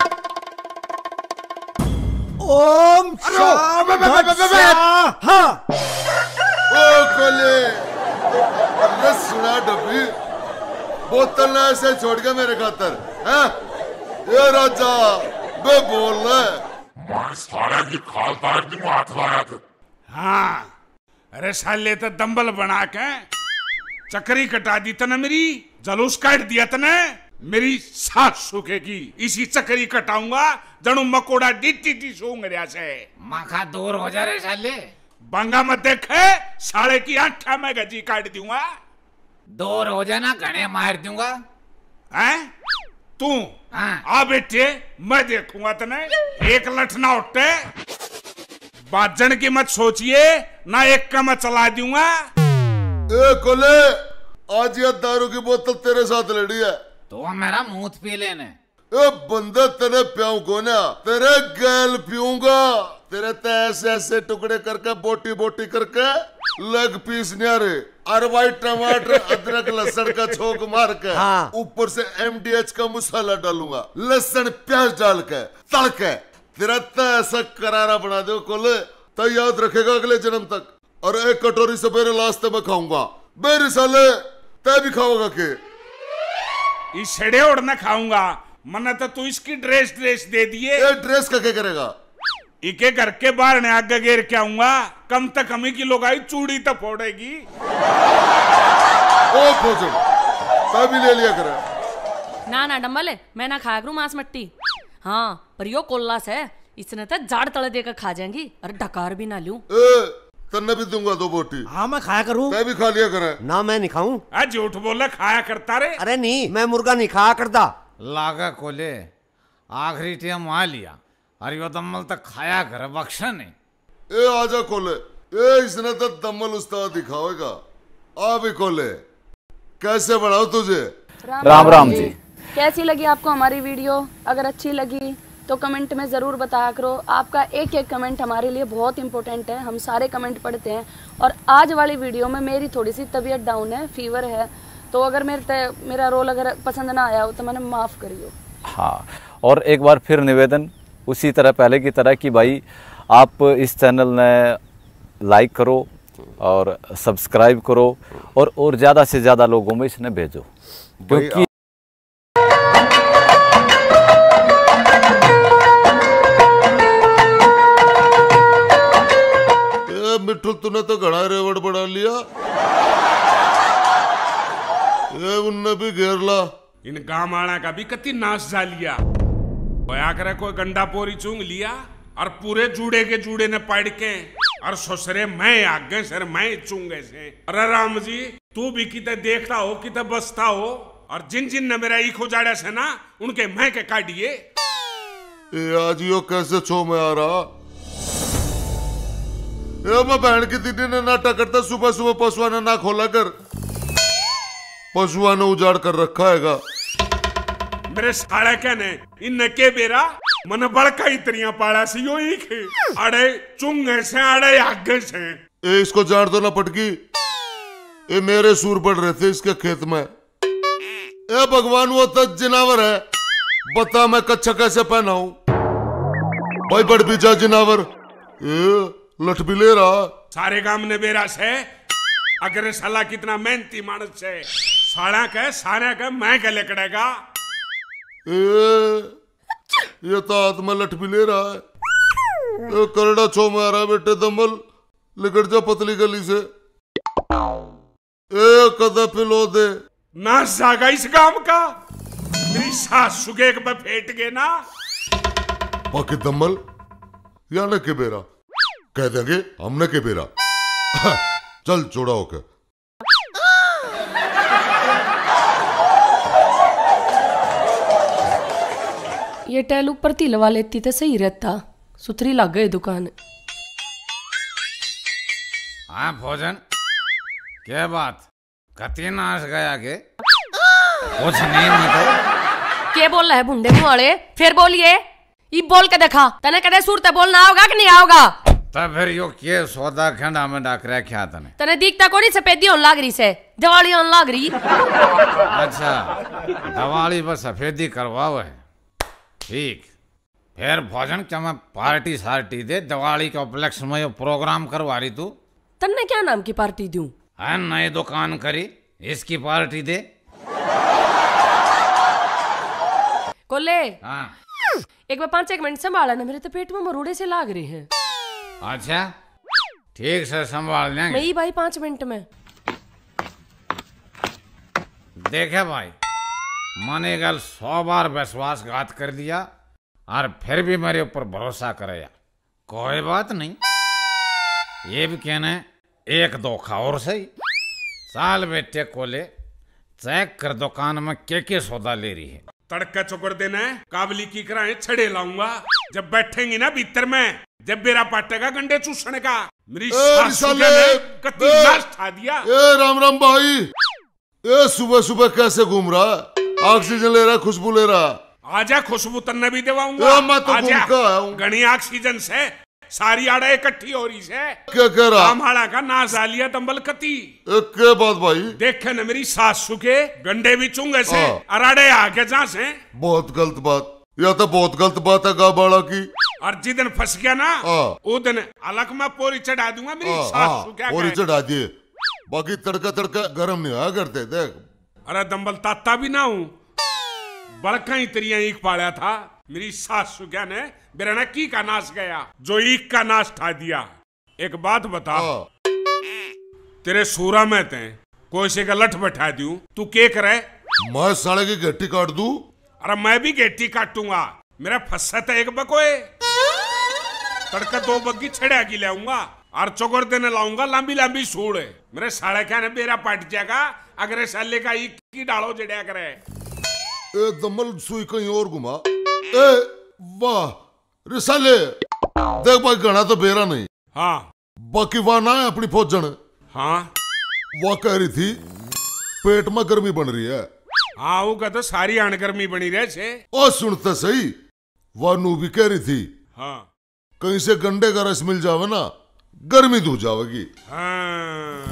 ओम शाम हाँ। ओ कोले अरे सुना डब्बी, बोतल ना ऐसे छोड़ के मेरे खातर हैं? ये राजा बे बोल रहा सारा की खाल तारक की हाथ लगा था। हाँ अरे साले तो दंबल बना के चक्री कटा दी तने, मेरी जलूस काट दिया तने। मेरी सास सूखेगी, इसी चक्री कटाऊंगा जणू मकोड़ा डी सूंघ रहा से। माखा दूर हो जा रे साले। बंगा मत देखे, साले की आंखा में गजी काट दूंगा। दूर हो जाना, घने मार दूंगा। हैं तू? हाँ। आ बेटे मैं देखूंगा तने। एक लठ ना उठे, बाजन की मत सोचिए ना, एक का मैं चला दूंगा। ए कोले आज ये दारू की बोतल तेरे साथ लड़ी है तो मेरा मुंह पी लेने। ए बंदा तेरे प्याऊ को ना, तेरे गैल पीऊंगा। तेरे ऐसे ऐसे टुकड़े करके बोटी बोटी करके लेग पीस न्यारे और वाइट टमाटर अदरक लहसुन का छोक मार के ऊपर से MDH का मसाला डालूंगा, लहसुन प्याज डाल के तड़के तेरा तो ऐसा करारा बना दो कोले तो याद रखेगा अगले जन्म तक। और एक कटोरी सपेरे लास्ट में खाऊंगा मेरे साले तय भी खाओगा के इस छड़े ओढ़ना खाऊंगा मना तो तू इसकी ड्रेस दे दिए। ये ड्रेस का क्या करेगा? इके घर के बाहर ने आगे घेर के आऊंगा कम तक कमी की लोगाई चूड़ी तो फोड़ेगी। ओ भोजन तभी ले लिया करे। ना डम्बल मैं ना खाया करूं मांस मट्टी। हाँ पर यो कोल्लास है इसने तो जाड़ तले देकर खा जाएंगी। अरे डकार भी ना लूं। तन्ने भी दूंगा 2 बोटी। हाँ मैं खाया करूं। तै भी खा लिया करे। ना मैं नहीं खाऊं। झूठ बोला खाया करता रे। अरे नहीं मैं मुर्गा नहीं खाया करता। लागा कोले आखिरी टाइम आ लिया और यो दम्मल तक खाया कर बख्शा नहीं। ए आजा कोले ए इसने तो दम्मल उस्ताद दिखाएगा। आ भी कोले कैसे बनाओ तुझे? राम जी। कैसी लगी आपको हमारी वीडियो? अगर अच्छी लगी तो कमेंट में ज़रूर बताया करो। आपका एक एक कमेंट हमारे लिए बहुत इंपॉर्टेंट है। हम सारे कमेंट पढ़ते हैं। और आज वाली वीडियो में मेरी थोड़ी सी तबीयत डाउन है, फीवर है, तो अगर मेरा रोल अगर पसंद ना आया हो तो मैंने माफ़ करियो। हाँ और एक बार फिर निवेदन उसी तरह पहले की तरह कि भाई आप इस चैनल ने लाइक करो और सब्सक्राइब करो और ज़्यादा से ज़्यादा लोगों में इसने भेजो क्योंकि मिठू तूने तो घड़ा रेवड़ बढ़ा लिया। ये उनने भी घेर ला। इन गामाणा का भी कति नाश जा लिया। होया करे कोई गंडा पोरी चूंग लिया और पूरे जूड़े के जूड़े ने पड़ के और ससुरे मैं आगे सर मैं चूंगे से। अरे राम जी तू भी किते देखता हो किते बसता हो और जिन जिन ने मेरा ईख उजाड़ा से ना उनके मैं के काटिए। आज यो कैसे छो में आ रहा? ये मैं बहन की दीदी ने नाटक करता सुबह सुबह पशुआ ने ना खोला कर। पशुआ ने उजाड़ कर रखा हैगा। मेरे साड़े कहने इन के बेरा मन बड़का इतरियां पाड़ा सी यो ईख अड़े चुंगे से अड़े आगे से। ए इसको जाड़ दो ना पटकी। ये मेरे सूर पड़ रहे थे इसके खेत में। ए भगवान वो तो जिनावर है। बता मैं कच्चा कैसे पहनाऊं? भाई बड़ बीजा जिनावर लठ भी ले रहा। सारे गांव ने बेरा से अगर साला कितना मेहनती मानस से साड़ा के सारे के मैं के लेकड़ेगा। ये तो हाथ में लठ भी ले रहा है। करड़ा छो में आ रहा है बेटे दम्बल लिकड़ जा पतली गली से। कदा पिलो दे ना जागा इस गांव का। मेरी सास सुगे के फेट गए ना। बाकी दम्बल या न के बेरा कह देंगे हमने के बेरा। चल चौड़ा होकर। ये टैल ऊपर ती लवा लेती तो सही रहता। सुथरी लग गई दुकान। हाँ भोजन क्या बात कती नाश गया के? कुछ नहीं तो क्या बोल रहा है भुंडे मुंह वाले? फिर बोलिए ये बोल के देखा तने कदे सूरते बोलना आओगा कि नहीं आओगा? तब फिर यो के सौदा खंडा में डाक रखा तने दिखता कोनी सफेदी होने लाग रही से दिवाली होने लाग रही। अच्छा दिवाली पर सफेदी करवाओ है ठीक। फिर भोजन क्या मैं पार्टी सार्टी दे दिवाली के उपलक्ष्य में प्रोग्राम करवा रही तू। तन्ने क्या नाम की पार्टी दूं? है नई दुकान करी इसकी पार्टी दे। कोले हाँ एक बार 5 मिनट संभाला ना मेरे तो पेट में मरोड़े से लाग रहे हैं। अच्छा ठीक से संभाल लेंगे। नहीं भाई 5 मिनट में। देखे भाई मैंने गल 100 बार विश्वासघात कर दिया और फिर भी मेरे ऊपर भरोसा करेगा। कोई बात नहीं ये भी कहने 1-2 और सही। साल बेटे कोले चेक कर दुकान में के सौदा ले रही है। तड़का चुकर देना काबली की कराए छड़े लाऊंगा जब बैठेंगे ना भीतर में। जब बेरा पाटेगा गंडे चूसने का मेरी सासू ने कति नाश खा दिया। राम राम भाई ये सुबह सुबह कैसे घूम रहा? ऑक्सीजन ले रहा खुशबू ले रहा। आजा खुशबू तन्ने भी देवाऊंगा। मैं तो आजा घनी ऑक्सीजन से सारी आड़ा इकट्ठी हो रही है। क्या कह रहा? हमारा का नाश आ लिया दम्बल कती। क्या बात भाई? देखे न मेरी सासू के गंडे भी चुंगे से अराड़े आके जा से। बहुत गलत बात। या तो बहुत गलत बात है गाबाड़ा की। और जिस दिन फंस गया ना वो दिन अलग में पोरी चढ़ा दूंगा मेरी सासू। क्या पोरी चढ़ा दिए, बाकी तड़का तड़का गरम नहीं आया करते देख। अरे दम्बल ताता भी ना हूँ, बड़का ही तेरिया ईक पाड़ा था मेरी सासू क्या ने बेरना की का नाश गया जो ईक का नाश ठा दिया। एक बात बता, तेरे सूरा में थे कोई से का लठ बैठा दूं, तू के करे? मैं साले की गेटी काट दूं? अरे मैं भी गेटी काटूंगा, मेरा फंसा था एक बकोए, तड़का 2 बग्गी छेड़ा की लाऊंगा और चौकर देने लाऊंगा लंबी लंबी सूड़। मेरे साले क्या ने बेरा पट जाएगा अगर साले का ईक की डालो जड़िया करे। ए दमल सुई कहीं और घुमा। ए वाह रिसाले देख भाई घना तो बेरा नहीं। हाँ बाकी वाह ना है अपनी फौजन। हाँ वह कह रही थी पेट में गर्मी बन रही है। हाँ वो कहते सारी अणगर्मी बनी रहे छे। ओ सुनते सही, वह नू भी कह रही थी हाँ कहीं से गंडे का रस मिल जावे ना गर्मी दूर जावेगी। हाँ।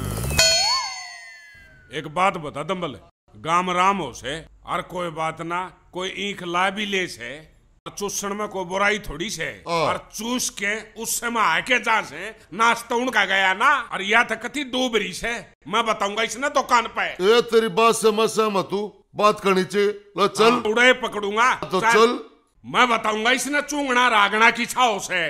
एक बात बता दम्बल, गाम राम हो से और कोई बात ना, कोई ईख ला भी ले से, चूसण में कोई बुराई थोड़ी से, और चूस के उससे में आके जा से नाश्ता उनका गया ना, और या तक कथी डूबरी से मैं बताऊंगा इसने दुकान पे। ए तेरी बात से मैं सहमत हूँ, बात करनी चाहिए। लो चल उड़े पकड़ूंगा तो चल। मैं बताऊंगा इसने चूंगना रागना की छाव से।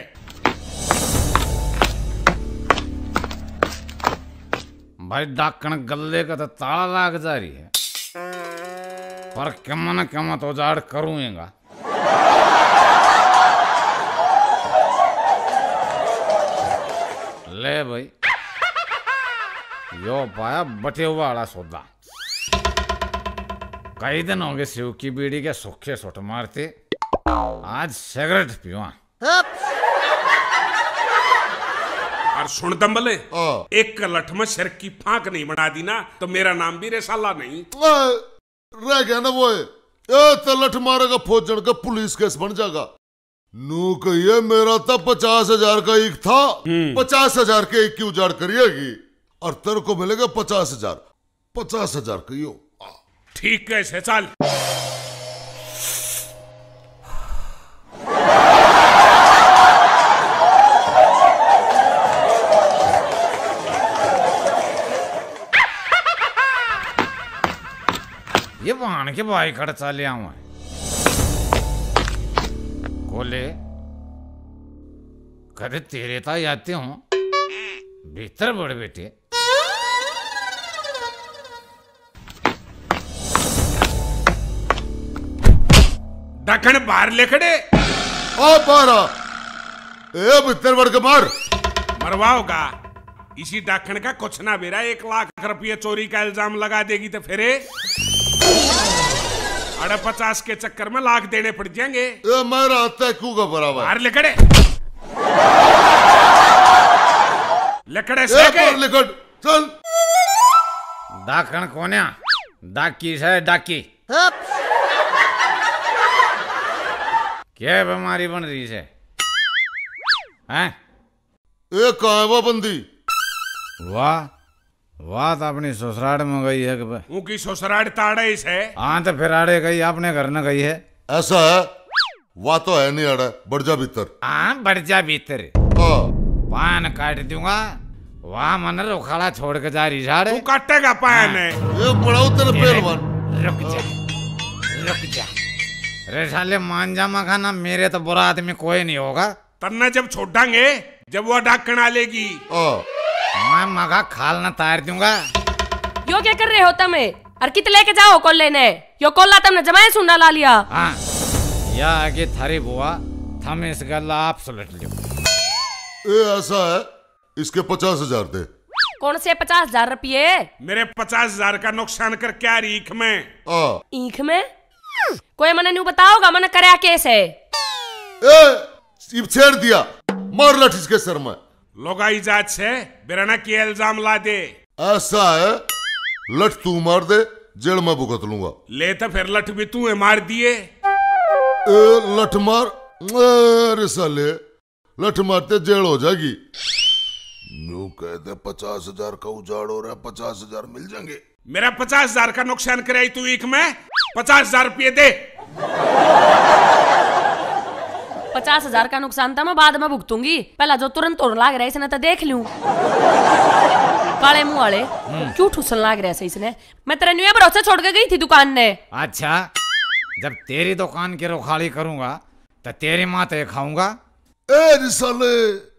भाई डाकण गले का तो ताला लाग जा रही है, पर क्यों न क्यों तो उजाड़ करूंगा। ले भाई यो पाया बटे हुआ वाला सौदा। कई दिन होंगे शिव की बीड़ी के सूखे सुट मारते, आज सिगरेट पीवा। और सुन दम्बले, एक लठ में सिर की फांक नहीं बना दी ना तो मेरा नाम भी रेसाला नहीं रह गया ना। वो तो लठ मारेगा फौजन का पुलिस केस बन जाएगा। नू कहिए मेरा तो 50,000 का एक था, 50,000 के एक की उजाड़ करिएगी और तेरे को मिलेगा 50,000। 50,000 कहियो। ठीक है से चल। ये वाहन के भाई खड़ चले आऊं कोले कदे तेरे ता आते हूं भीतर बड़े बेटे। दखन बाहर ले खड़े ओ बारा ए भीतर बढ़ के मार मरवाओगा। इसी डाकण का कुछ ना बेरा 1 लाख रुपये चोरी का इल्जाम लगा देगी तो फिर 50 के चक्कर में लाख देने पड़ जाएंगे। मेरा तैकू का बराबर। बाहर लेकड़े लेकड़े से के लेकड़ चल। डाकण कोन्या डाकी है डाकी। क्या बीमारी बन रही है हैं? ये कहाँ है वो बंदी? वाह वाह तो अपनी ससुराल में गई है। उनकी ससुराल ताड़े से। हाँ तो फिर आड़े गई अपने घर न गई है। ऐसा है? वाह तो है नहीं आड़ा, बढ़ जा भीतर। हाँ बढ़ जा भीतर। पान काट दूंगा, वाह मन रोखाड़ा छोड़ के जा रही साड़े। तू काटेगा पान है। ये बड़ाऊ तेरे पहलवान। रुक जा रे साले मांझा मखाना, मेरे तो बुरा आदमी कोई नहीं होगा। तन्ना जब छोड़ांगे जब वो डाकण आ लेगी मैं मगा खाल न तार दूंगा। यो क्या कर रहे हो तमे? और कित लेके जाओ कोल्ले ने? यो कोल्ला तुमने जमाए सुनना ला लिया। हाँ या आगे थारी बुआ थम इस गल्ला आप सुलट लियो। ऐसा है? इसके 50,000 दे। कौन से 50,000 रुपये? मेरे 50,000 का नुकसान कर क्या ईख में? ईख में कोई मने नहीं बताओगा मने करया केस है। छेड़ दिया, मार लठ इसके सर में। लोगाई जात से बिरना की इल्जाम ला दे। ऐसा है? लठ तू मार दे, जेल में भुगत लूंगा। ले तो फिर लठ भी तू मार दिए। लठ मार, अरे साले लठ मारते जेल हो जाएगी। न्यू कहते 50,000 का उजाड़ हो रहा है, 50,000 मिल जाएंगे। मेरा 50,000 का नुकसान कराई तू एक में 50,000 रुपये दे। 50,000 का नुकसान था मैं बाद में भुगतूंगी, पहला जो तुरंत तोड़ लाग रहा है इसने तो देख लूं। काले मुंह वाले क्यों ठुसन लाग रहा है इसने? मैं तेरे न्यू भरोसे छोड़ के गई थी दुकान ने। अच्छा, जब तेरी दुकान की रुखाली करूंगा तो तेरी माते खाऊंगा। ए साले,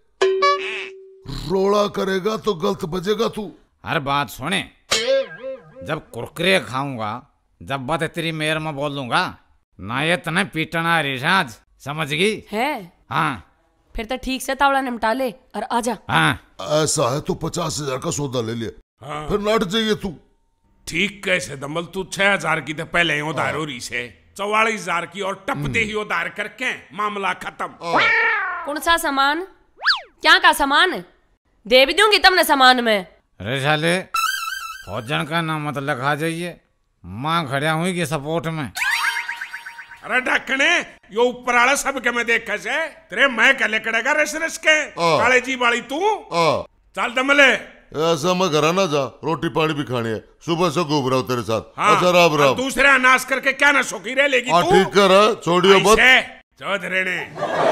रोड़ा करेगा तो गलत बजेगा तू। हर बात सुने, जब कुरकुरे खाऊंगा जब बात तेरी मेयर में बोल दूंगा ना, ये तने पीटना रिशाज, समझ गई है? हाँ फिर तो ठीक से तावड़ा निपटा ले और आजा। हाँ ऐसा है तो 50,000 का सौदा ले लिया। हाँ। फिर लौट जाइए तू। ठीक कैसे दम्बल, तू 6,000 की तो पहले ही उधार हो रही से, 44,000 की और टपते ही उधार करके मामला खत्म। कौन सा सामान? क्या का सामान? दे भी दूंगी तुमने सामान में। अरे साले, फौजन का नाम मत लिखा जाइए, माँ खड़ा हुई की सपोर्ट में। अरे ढक्कने, यो ऊपर वाला सब के मैं देख कैसे तेरे मैं कले कड़ेगा रस रस के काले जी वाली तू। चल दमले, ऐसा मैं घर ना जा, रोटी पानी भी खानी है, सुबह से घूम रहा हूँ तेरे साथ। हाँ, अच्छा राम राम। दूसरे अनाज करके क्या ना शौकी रह लेगी तू। ठीक कर, छोड़ियो मत। चौधरी ने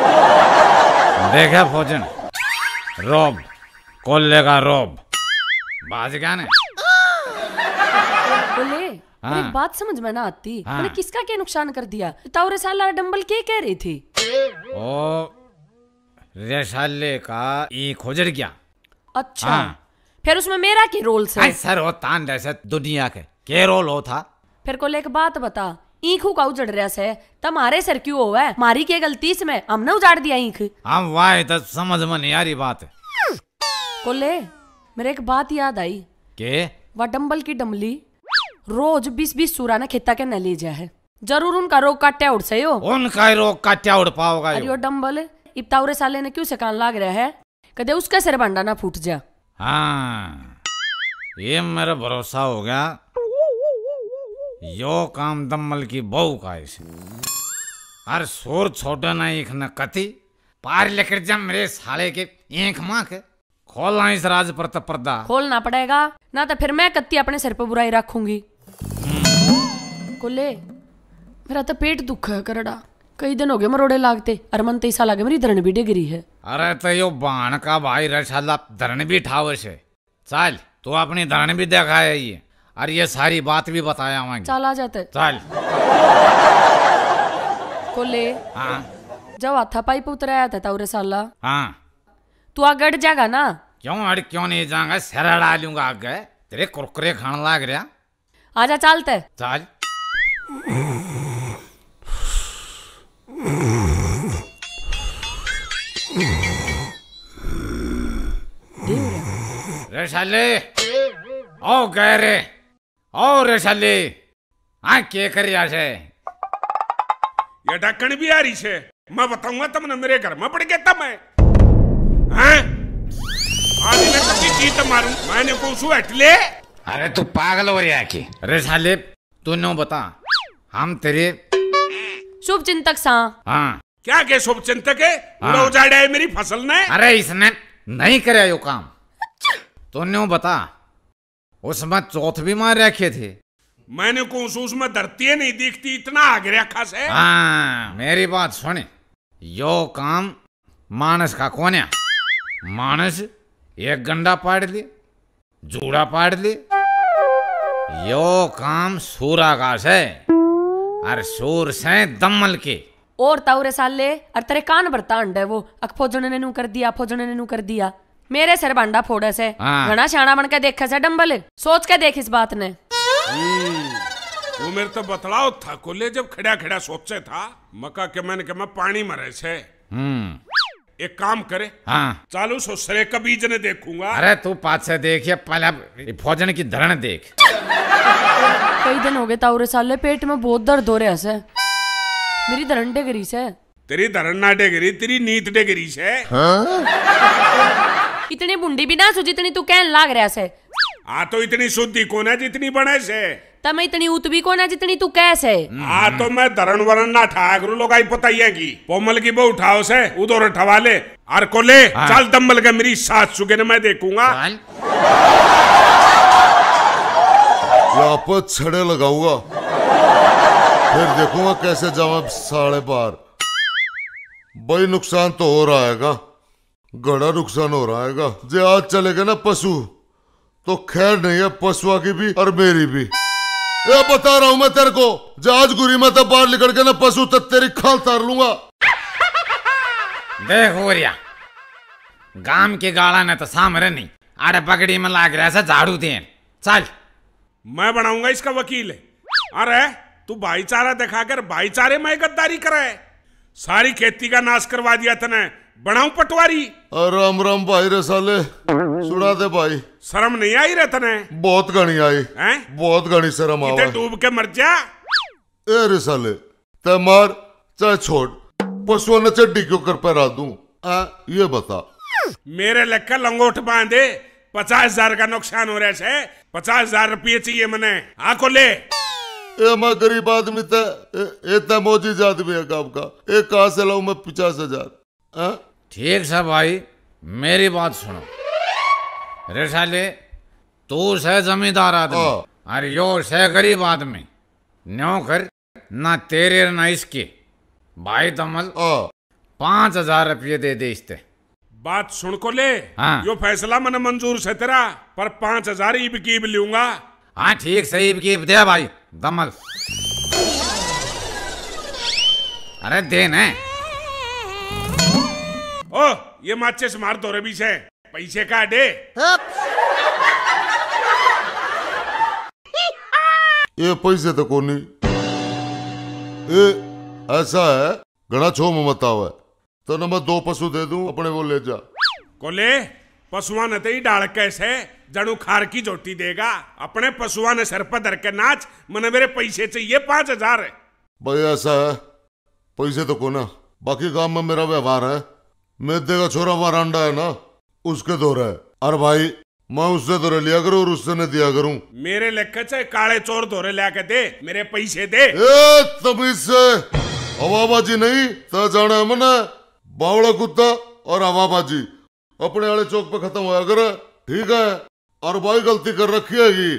देखा फौजन, रोब कोल्ले का रोब बाज गया ने। बोले हाँ। एक बात समझ में ना आती, हाँ। मैंने किसका क्या नुकसान कर दिया? ताऊ साला डंबल क्या कह रही थी? ओ रेसाले का ई खोजर गया। अच्छा हाँ। फिर उसमें मेरा क्या रोल से? सर हो तान जैसे दुनिया के रोल हो था। फिर को एक बात बता, ईखू का उजड़ रहा से तुम्हारे सर क्यों हुआ है? मारी के गलती से मैं हमने उजाड़ दिया ईख। हम वाह तो समझ में नहीं आ रही बात। कोले मेरे एक बात याद आई के वह डंबल की डमली रोज 20-20 सूरा ने खेता के न ले जा है, जरूर उनका रोग काट्या उड़ से हो। उनका रोग काट्या उड़ पाओगा। अरे डंबल इब्ताउरे साले ने क्यों से कान लाग रहा है, कदे उसका सिर बंडा ना फूट जा। हाँ ये मेरा भरोसा हो गया, यो काम दम्मल की बहू का इसे हर शोर छोटा ना एक न कति पार लेकर जा मेरे साले के एक माँ के खोलना इस राज पर तो पर्दा खोलना पड़ेगा ना, तो फिर मैं कत्ती अपने सिर पर बुराई रखूंगी। कोले मेरा तो पेट दुख है करड़ा, कई दिन हो गए मरोड़े लागते, अरमन तैसा लगे मेरी धरण भी डिगरी है। अरे तो यो बाण का भाई रशाला धरण भी ठावर से चल, तू अपनी धरण भी दिखाया ये, और ये सारी बात भी बताया वहां। चल आ जाते चल। कोले हाँ जब हाथा पाइप उतराया था ताऊ साला, हाँ तू आगड़ जागा ना? क्यों नहीं जाऊंगा, सिर डालूंगा आगे, तेरे कुरकुरे खाने लाग रहा। आजा चलते चल। रेशाले ओ कह रे, ओ रेशाले हाँ के कर रहा है? ये ढक्कन भी आ रही है, मैं बताऊंगा तुमने मेरे घर में पड़ गया था मैं। हैं? आज मैं कभी जीत मारूं, मैंने को हट ले। अरे तू पागल हो रहा की? अरे साले तू नो बता, हम तेरे शुभ चिंतक सा। हाँ क्या के शुभ चिंतक है? हाँ। उजाड़ा है मेरी फसल ने। अरे इसने नहीं करे यो काम, तो नो बता उसमें चौथ भी मार रखे थे। मैंने को उसमें धरती नहीं दिखती, इतना आगे रखा से। हाँ मेरी बात सुने, यो काम मानस का कौन है? मानस एक गंडा पाड़ ले, जूड़ा पाड़ ले, यो काम सूरा का से और सूर से दम्मल के। और ताऊरे साले और तेरे कान भरता अंडे वो फौजन ने नू कर दिया, फौजन ने नू कर दिया, मेरे सिर बांडा फोड़े से। हाँ। घना शाना बन के देखे से डंबल, सोच के देख इस बात ने। वो मेरे तो बतलाओ था कोले, जब खड़ा खड़ा सोचे था मका के मैंने के मैं पानी मरे से। एक काम करे, हाँ चालू ससुरे का बीज ने देखूंगा। अरे तू पास से देखिए, पहले फौजन की धरण देख। कई दिन हो गए ताऊरे साले, पेट में बहुत दर्द हो रहा है, मेरी धरण डेगरी से। तेरी धरण ना डेगरी, तेरी नीत डेगरी से। इतनी बुंडी भी ना सो जितनी तू कहन लाग रहा से। हाँ तो इतनी शुद्धि कौन है जितनी बने से? तब इतनी उतवी कौन है जितनी तू कैसे? हाँ तो मैं धरण वरण ना ठा करूँ, लोग आई पताइया की पोमल की बहु उठाओ से उधर ठवा ले और को ले। हाँ। चल दम्बल का मेरी सास चुके न मैं देखूंगा। यहाँ छड़े लगाऊंगा, फिर देखूंगा कैसे जाऊं साढ़े पार। भाई नुकसान तो हो रहा हैगा, बड़ा नुकसान हो रहा हैगा। जो आज चलेगा ना पशु तो खैर नहीं है, पशुआ की भी और मेरी भी। ये बता रहा हूं मैं तेरे को, जो आज गुरी में तो बाहर निकल के ना पशु तो तेरी खाल तार लूंगा। देख ओरिया, गांव के गाड़ा ने तो सामने नहीं, अरे पगड़ी में लाग रहा है झाड़ू देन। चल मैं बनाऊंगा इसका वकील। अरे तू भाईचारा दिखाकर भाईचारे में गद्दारी करे, सारी खेती का नाश करवा दिया तने, बनाऊं पटवारी। राम राम भाई रे साले, सुना दे भाई। शर्म नहीं आई रे तने? बहुत घनी आई हैं? बहुत घनी शर्म आवा। डूब के मर जा। ए रे साले, ते मार चाहे छोड़, पशुओं ने चड्डी क्यों कर पहरा दूं? ये बता। मेरे लेक्का लंगोट बांधे 50,000 का नुकसान हो रहा है, 50,000 रुपये चाहिए मने। आको ले। ए मैं गरीब आदमी था, इतना मौजी आदमी है गाँव का, एक कहा से लाऊं मैं 50,000? ठीक है भाई, मेरी बात सुनो रे साले, तू से जमींदार आदमी और यो से गरीब आदमी, न्यो कर ना तेरे ना इसके। भाई दमल 5,000 रुपये दे दे इसते। बात सुन को ले। हाँ। यो फैसला मैंने मंजूर से तेरा, पर 5,000 ईब कीब लूंगा। हाँ ठीक, सही ईब कीब दे भाई दमल। अरे दे न। ओ ये माचे से मार दो रे बीच है, पैसे का दे। ये पैसे तो कोनी, ये ऐसा है घना छो में मत आवे तो न मैं 2 पशु दे दूं, अपने वो ले जा। कोले पशुआ ने तो ही डाल कैसे जड़ू खार की जोटी देगा, अपने पशुआ ने सर पर धर के नाच। मने मेरे पैसे चाहिए 5,000। भाई ऐसा है, पैसे तो कोना, बाकी काम में मेरा व्यवहार है। मैदे का छोरा वारांडा है ना, उसके दौरे है, और भाई मैं उससे दौरे लिया करूं और उससे नहीं दिया करूं। मेरे लेके चाहे काले चोर दौरे लाके दे, मेरे पैसे दे। तमीज से हवाबाजी नहीं तो जाना है मना, बावड़ा कुत्ता और हवाबाजी अपने वाले चौक पे खत्म होया करे, ठीक है? और भाई गलती कर रखी है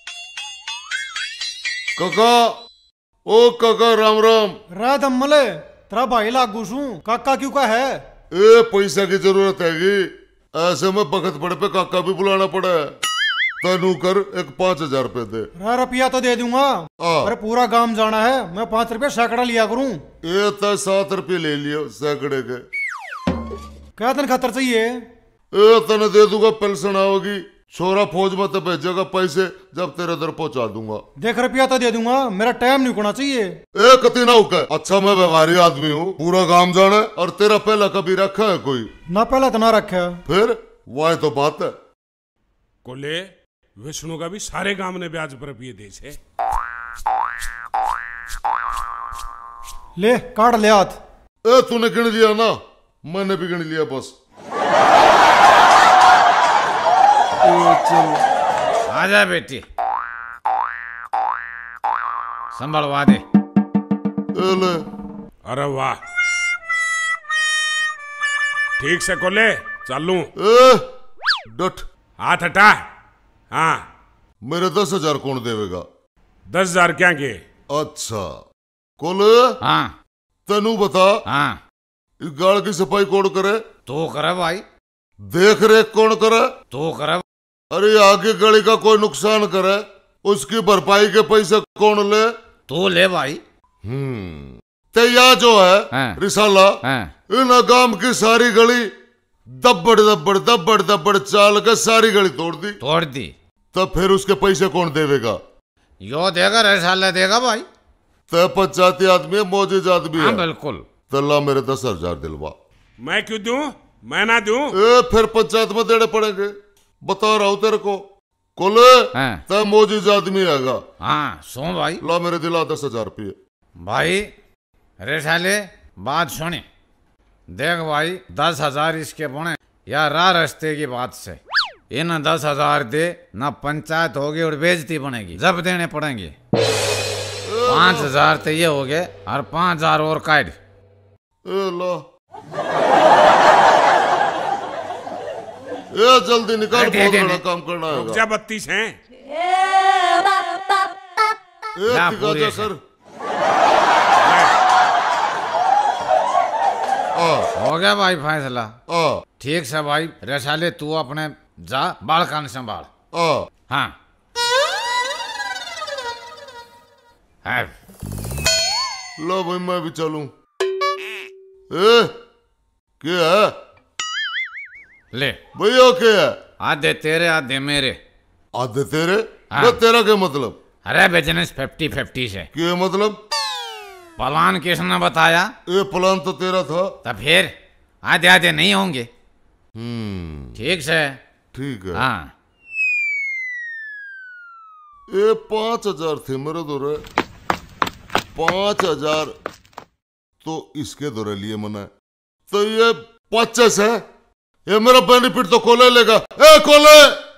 काका। ओ काका राम राम। रात अम्मले तेरा भाई लागू शू, काका क्यों का है? ए पैसा की जरूरत हैगी, ऐसे में बखत पड़े पे काका भी बुलाना पड़ा है। तनु कर एक 5,000 रुपए दे। रुपया तो दे दूंगा, अरे पूरा गांव जाना है, मैं 5 रुपये सैकड़ा लिया करूं। ये तो 7 रुपये ले लियो सैकड़े के। क्या तन खतर चाहिए? ए तने दे दूंगा, पेंशन आओगी, छोरा फौज में तो भेजेगा पैसे, जब तेरे दर पहुंचा दूंगा। देख रुपया तो दे दूंगा, मेरा टाइम नहीं होना चाहिए। ए कती ना उके, अच्छा मैं व्यवहारी आदमी हूँ, पूरा गांव जाना है, और तेरा पहला कभी रखा है कोई? ना पहला तो ना रखा। फिर वह तो बात है। कोले विष्णु का भी सारे गांव ने ब्याज पर रुपये दे से। ले काट ले हाथ। ए तूने गिन लिया ना, मैंने भी गिन लिया बस। आजा बेटी, संभलवा दे। ले। अरे वाह, ठीक से कोले चलूं। डट हाथ हटा। हाँ मेरे 10,000 कौन देवेगा? 10,000 क्या के? अच्छा कोले, हाँ तेनू बता, हाँ इस गाड़ की सफाई कौन करे? तो करे भाई। देख रेख कौन करे? तो करे। अरे आगे गली का कोई नुकसान करे, उसकी भरपाई के पैसे कौन ले? तो ले भाई। ते या जो है रिसाला, इन गांव की सारी गली दब्बड़ दब्बड़ दब्बड़ दब्बड़ चाल के सारी गली तोड़ दी। तब फिर उसके पैसे कौन देवेगा? यो देगा, रिसाला देगा भाई। ते पंचायती आदमी है, मौजूद आदमी है। बिल्कुल। तल्ला मेरे 10,000 दिलवा। मैं क्यों दूं? मैं ना दूं? फिर पंचायत में देने पड़ेंगे, बता रहा हूं तेरे को। कोले ते मौजूद आदमी हैगा। हाँ सो भाई। ला मेरे दिला 10,000 रुपये। भाई रेसाले बात सुनी, देख भाई 10,000 इसके बने या राह रस्ते की बात से, इन 10,000 दे ना पंचायत होगी और बेइज्जती बनेगी, जब देने पड़ेंगे। 5,000 तो ये हो गए और 5,000 और काट। लो ये जल्दी निकाल, बहुत बड़ा काम करना है। 32 हैं। सर हो गया भाई फैसला। ठीक से भाई रसाले तू अपने जा बाल कान संभाल। हाँ लो भाई मैं भी चलूं। क्या है ले भैया? क्या है? आधे तेरे आधे मेरे। आधे तेरे? हाँ। तेरा क्या मतलब? अरे बिजनेस 50-50 से। क्या मतलब? प्लान किसने बताया? ये प्लान तो तेरा था। तो फिर आधे आधे नहीं होंगे? ठीक से। ठीक है। हाँ ये 5,000 थे मेरे दौरे। 5,000 तो इसके दौरे लिए मना, तो ये 50 है। ये मेरा बेनिफिट तो कोले लेगा। ए कोले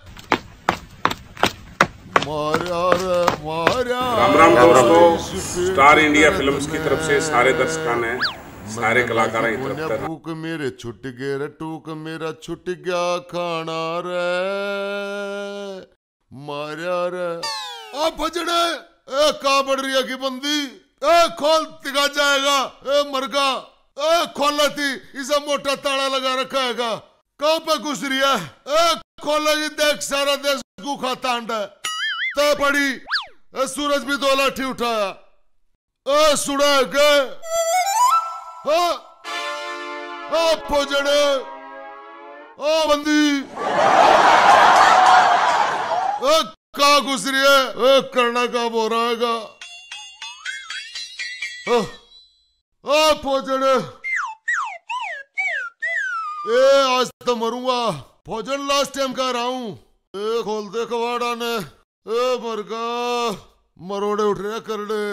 मारा रे मारा। राम राम दोस्तों, स्टार इंडिया फिल्म्स की तरफ से सारे दर्शकों ने, सारे कलाकार की तरफ से टूक मेरे छुट गए रे, टूक मेरा छुट गया खाना रे मारा रे। आ भजड़े ए कहाँ बढ़ रही है की बंदी? ए खोल तिगा जाएगा। ए मरगा ए खोला थी, इसे मोटा ताला लगा रखा हैगा। कहाँ पे घुस रही है? ए खोलेगी देख, सारा देश गुखा तांड है। ते पड़ी ए सूरज भी 2 लाठी उठाया। ए सुना के भजड़े ओ बंदी कहा घुस रही है? करना का हो रहा है? फौजन आज तो मरूंगा। फौजन लास्ट टाइम कह रहा हूं। खोल दे कवाड़ा ने। मरगा मरोड़े उठ रहे करड़े।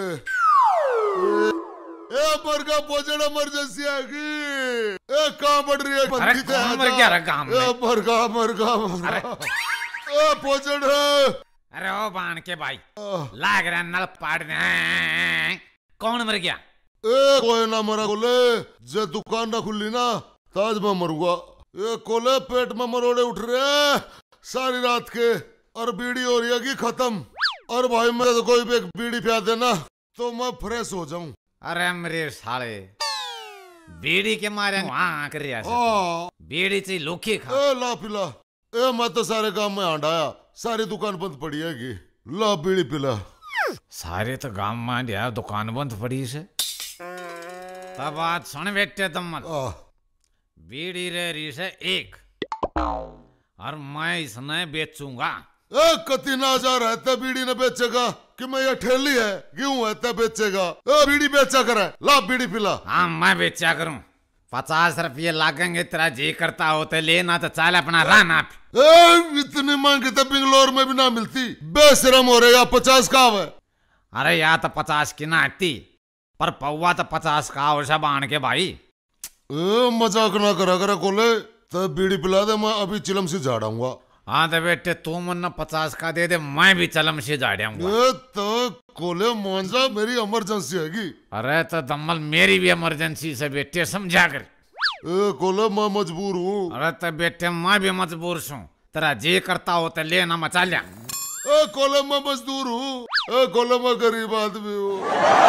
मरगा फौजन इमरजेंसी आएगी। कहाँ बढ़ रही है बंदी? मरगा मरगा मरगा फौजन। अरे ओ बाण के भाई लाग रहा नल पाड़ दे। कौन मर गया? कोई ना मरा कोले। जे दुकान ना खुली ना ताज में मरूंगा। कोले पेट में मरोड़े उठ रहे सारी रात के, और बीड़ी हो रही है कि खत्म। और भाई मैं तो कोई भी एक बीड़ी पिया देना तो मैं फ्रेश हो जाऊं। अरे मेरे साले बीड़ी के मारे वहां कर रहा। बीड़ी से लोखी खा। ला पिला। मैं तो सारे काम में हंडाया, सारी दुकान बंद पड़ी है कि ला बीड़ी पिला। सारे तो गांव में यार दुकान बंद पड़ी से। तब बात सुन बेटे दम्मल, बीड़ी रे रही से 1 और मैं इसने बेचूंगा। कति ना जा रहता बीड़ी ने बेचेगा कि मैं ये ठेली है क्यों है बेचेगा? बीड़ी बेचा करे, ला बीड़ी पिला। हाँ मैं बेचा करूं। 50 रुपये लागेंगे, तेरा जी करता हो तो लेना तो चाल अपना राना। इतनी मांगी तो बेंगलोर में भी ना मिलती। बेशरम हो रहे 50 का है। अरे या तो 50 की ना आती, पर पौवा तो 50 का हो सब आन के भाई। मजाक ना करा करे कोले। तो बीड़ी पिला दे, मैं अभी चिलम से झाड़ूंगा। हाँ तो बेटे तू मन 50 का दे दे, मैं भी चलम से झाड़ूंगा। तो कोले मांझा मेरी इमरजेंसी हैगी। अरे तो दम्मल मेरी भी इमरजेंसी से बेटे, समझा कर। कोले मैं मजबूर हूँ। अरे तो बेटे मैं भी मजबूर हूँ, तेरा जे करता हो तो लेना मचा लिया। कोले मैं मजदूर हूँ। कोले मैं गरीब आदमी हूँ।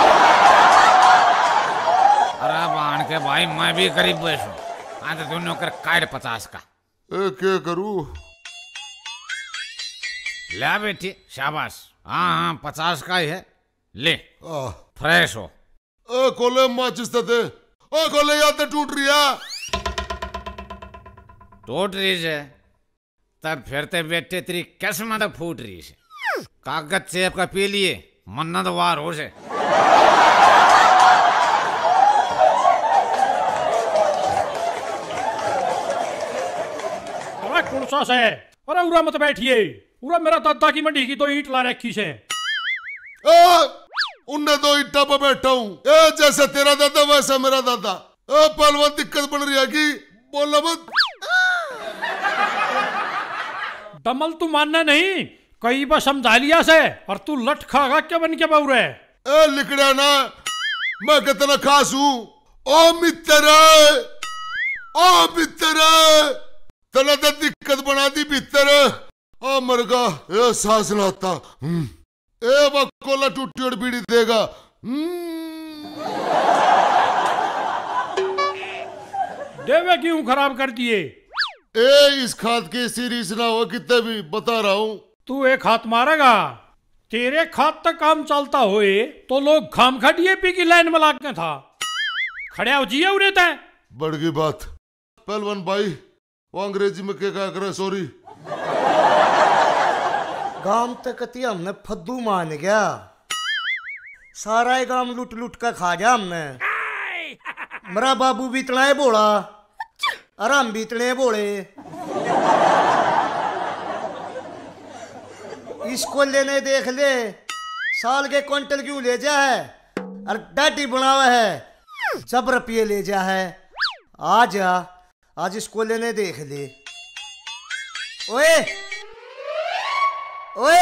अरे बाण के भाई मैं भी गरीब बैठू। हाँ तो दोनों कर काट 50 का। क्या करूँ? ले बेटी शाबाश। हाँ 50 का ही है, ले फ्रेश हो। कोले माचिस दे। कोले याद तो टूट रही है। टूट रही है तब फिर ते बेटे तेरी किस्मत फूट रही है। कागज सेब का पी लिए मन्नत वार हो से। कुर्सा से अरे उरा मत बैठिए। उरा मेरा दादा की मंडी की 2 ईंट ला रखी से। उनने 2 ईंटा पे बैठा हूँ। जैसे तेरा दादा वैसा मेरा दादा। पहलवान दिक्कत बन रही है कि बोला मत। दमल तू मानना नहीं, कई बार समझा लिया से और तू लठ खागा क्या बन के बहु रहे। लिखड़ा ना मैं कितना खास हूँ। ओ मित्र तना तो दिक्कत बना दी भीतर। मरगा ए सांस लाता। कोला टूटी और बीड़ी देगा। देवे क्यों खराब कर दिए? इस खाद की सीरीज ना हो कितने भी बता रहा हूँ। तू एक हाथ मारेगा, तेरे खाद तक काम चलता होए तो लोग खाम खा डीएपी की लाइन में लाग था खड़े हो जिये उड़े थे। बढ़ गई बात। पहलवान भाई वो अंग्रेजी में क्या करे, सॉरी। गांव तक हमने फद्दू मान गया, सारा ही गांव लुट लुट का खा गया हमने। मेरा बाबू भी इतना है बोला और हम भी इतने बोले। इसको लेने देख ले, साल के क्विंटल क्यों ले जा है और डाटी बनावा है, जब रुपये ले जा है। आ जा, आज इसको लेने देख ले। ओए ओए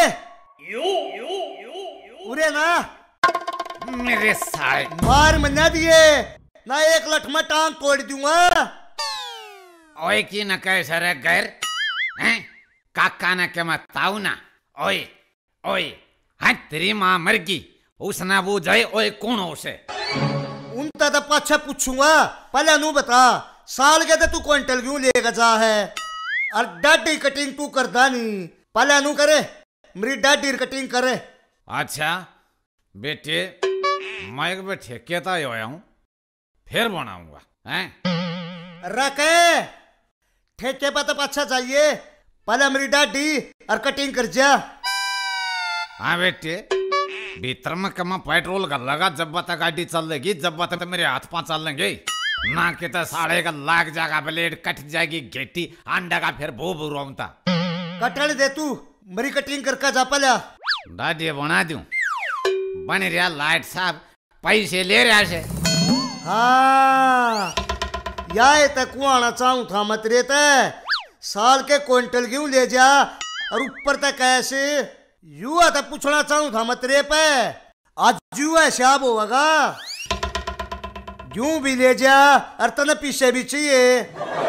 उरे ना मेरे साले मार मना दिए ना, एक लठ में टांग तोड़ दूंगा। ओए की न कहे सर गैर हैं काका ने के मैं ताऊ ना। ओए ओए हाँ तेरी माँ मर गई उसने वो जाए। ओए कौन हो उसे? उनता तो पाछा पूछूंगा, पहले नू बता साल के तो तू क्विंटल क्यों लेकर जा है और दाढ़ी कटिंग तू करता नहीं, पहले नू करे मेरी दाढ़ी कटिंग करे। अच्छा बेटे मैं एक बार ठेकेता ही आया हूँ, फिर बनाऊंगा हैं। रखे ठेके पर तो अच्छा चाहिए, पहले मेरी दाढ़ी और कटिंग कर जा। हाँ बेटे भीतर में कमा पेट्रोल कर लगा, जब बता गाड़ी चल लेगी, जब बता तो मेरे हाथ पांव चल लेंगे ना कि तो साढ़े का लाग जाएगा, ब्लेड कट जाएगी, घेटी अंडा का फिर भू भू रोमता। कटने दे तू, मेरी कटिंग करके जा पहले। दाढ़ी बना दूं बन रहा लाइट साहब, पैसे ले रहा से। हाँ यार तक आना चाहूं था मत रेता, साल के क्विंटल क्यों ले जा और ऊपर तक ऐसे युवा तक पूछना चाहूं था मत रे पे। आज युवा शाब होगा, यूं भी ले जा और तने पीछे भी चाहिए।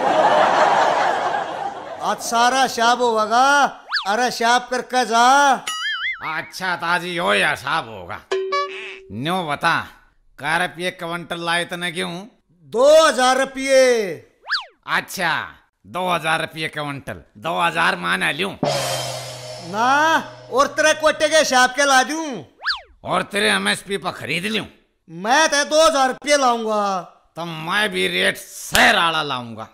आज सारा शाब होगा, अरे शाब करके जा। अच्छा ताजी हो या साहब होगा न्यो बता क्या रुपये क्विंटल लाए तने क्यों? 2000 रुपये। अच्छा 2000 रुपये क्विंटल, 2000 माना लूं ना और तेरे कोटे के शाप के ला दूं और तेरे एमएसपी पर खरीद लूं। मैं तो 2000 रुपये लाऊंगा। तो मैं भी रेट सैर आला लाऊंगा,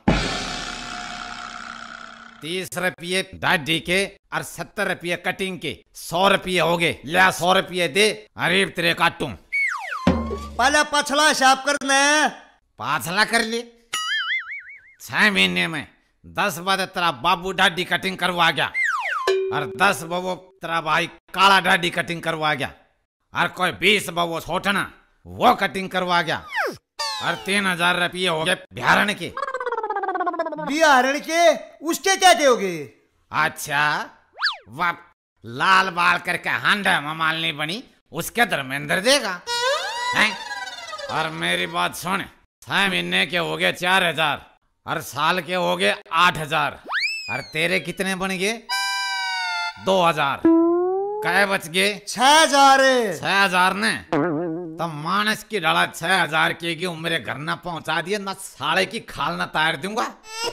30 रुपये दाढ़ी के और 70 रुपये कटिंग के, 100 रुपये हो गए। ले 100 रुपये दे, अरे तेरे काटूं। पहले पछला शाप करना है। पाछला कर ले, 6 महीने में 10 बार तेरा बाबू दाढ़ी कटिंग करवा गया और 10 बाबू तेरा भाई काला दाढ़ी कटिंग करवा गया और कोई 20 बाबू छोटना वो कटिंग करवा गया और 3000 रुपये हो गए बिहारण के। बिहारण के उसके क्या दोगे? अच्छा वाह लाल बाल करके हांडा ममाल नहीं बनी, उसके धर्मेंद्र देगा हैं? और मेरी बात सुन, 6 महीने के हो गए 4000 और साल के हो गए 8000 और तेरे कितने बन गए? 2000। क्या बच गए? 6000। 6000 ने तो मानस की डाला 6000 की मेरे घर ना पहुंचा दिए ना, साले की खाल ना तार दूंगा।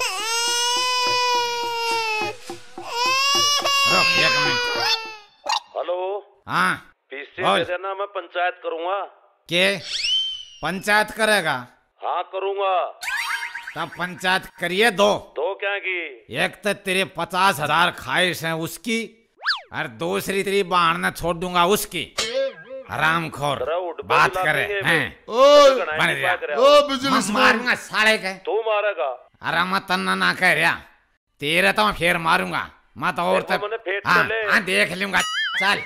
रुक 1 मिनट। हेलो हाँ पीसी दे देना, मैं पंचायत करूंगा। के पंचायत करेगा? हाँ करूंगा। तब पंचायत करिए दो क्या की? एक तो तेरे 50,000 ख्वाहिश है उसकी और दूसरी तेरी बहन ने छोड़ दूंगा उसकी। हरामखोर बात करे हैं। मारूंगा साले के। तू मारेगा? अरे मैं तन्ना ना कह रहा, तेरे तो मैं फिर मारूंगा मत और तक। हाँ देख लूंगा चल।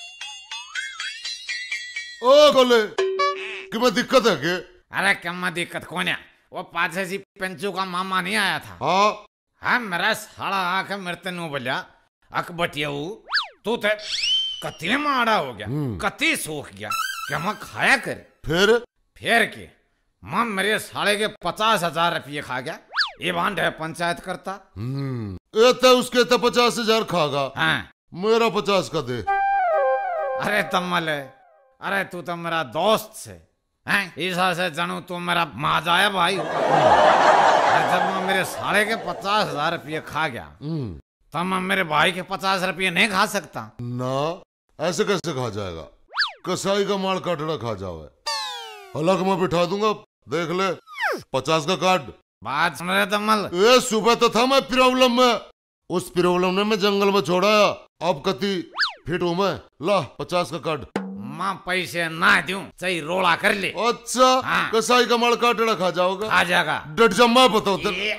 ओ गोले कि मैं दिक्कत है के? अरे क्या दिक्कत कौन है? वो पाछे सी पेंचू का मामा नहीं आया था? हाँ मेरा साला आके मेरे तेन बोलिया अकबटिया तू तो कति माड़ा हो गया, कति सूख गया, क्या मैं खाया कर? फिर के मां मेरे साले के 50,000 रुपये खा गया। ये बांध है पंचायत करता। ये तो उसके तो 50,000 खागा। हाँ मेरा 50 का दे। अरे तमल, अरे तू तो मेरा दोस्त से हैं, ऐसा से जानू तू मेरा माजाया भाई। जब मैं मेरे साले के 50,000 रुपये खा गया तब मैं मेरे भाई के 50 रुपये नहीं खा सकता ना। ऐसे कैसे खा जाएगा? कसाई का माल काटड़ा खा जावे। अलग मैं बिठा दूंगा, देख ले 50 का कार्ड। बात सुन रहे दम्मल? ये सुबह तो था मैं प्रॉब्लम में, उस प्रॉब्लम ने मैं जंगल में छोड़ाया, अब कति फिट हूं मैं। ला 50 का कार्ड। मां पैसे ना दूं चाहिए रोड़ा कर ले। अच्छा हाँ। कसाई का माल काटड़ा खा जाओगा? खा जाएगा। डट जम्मा बताओ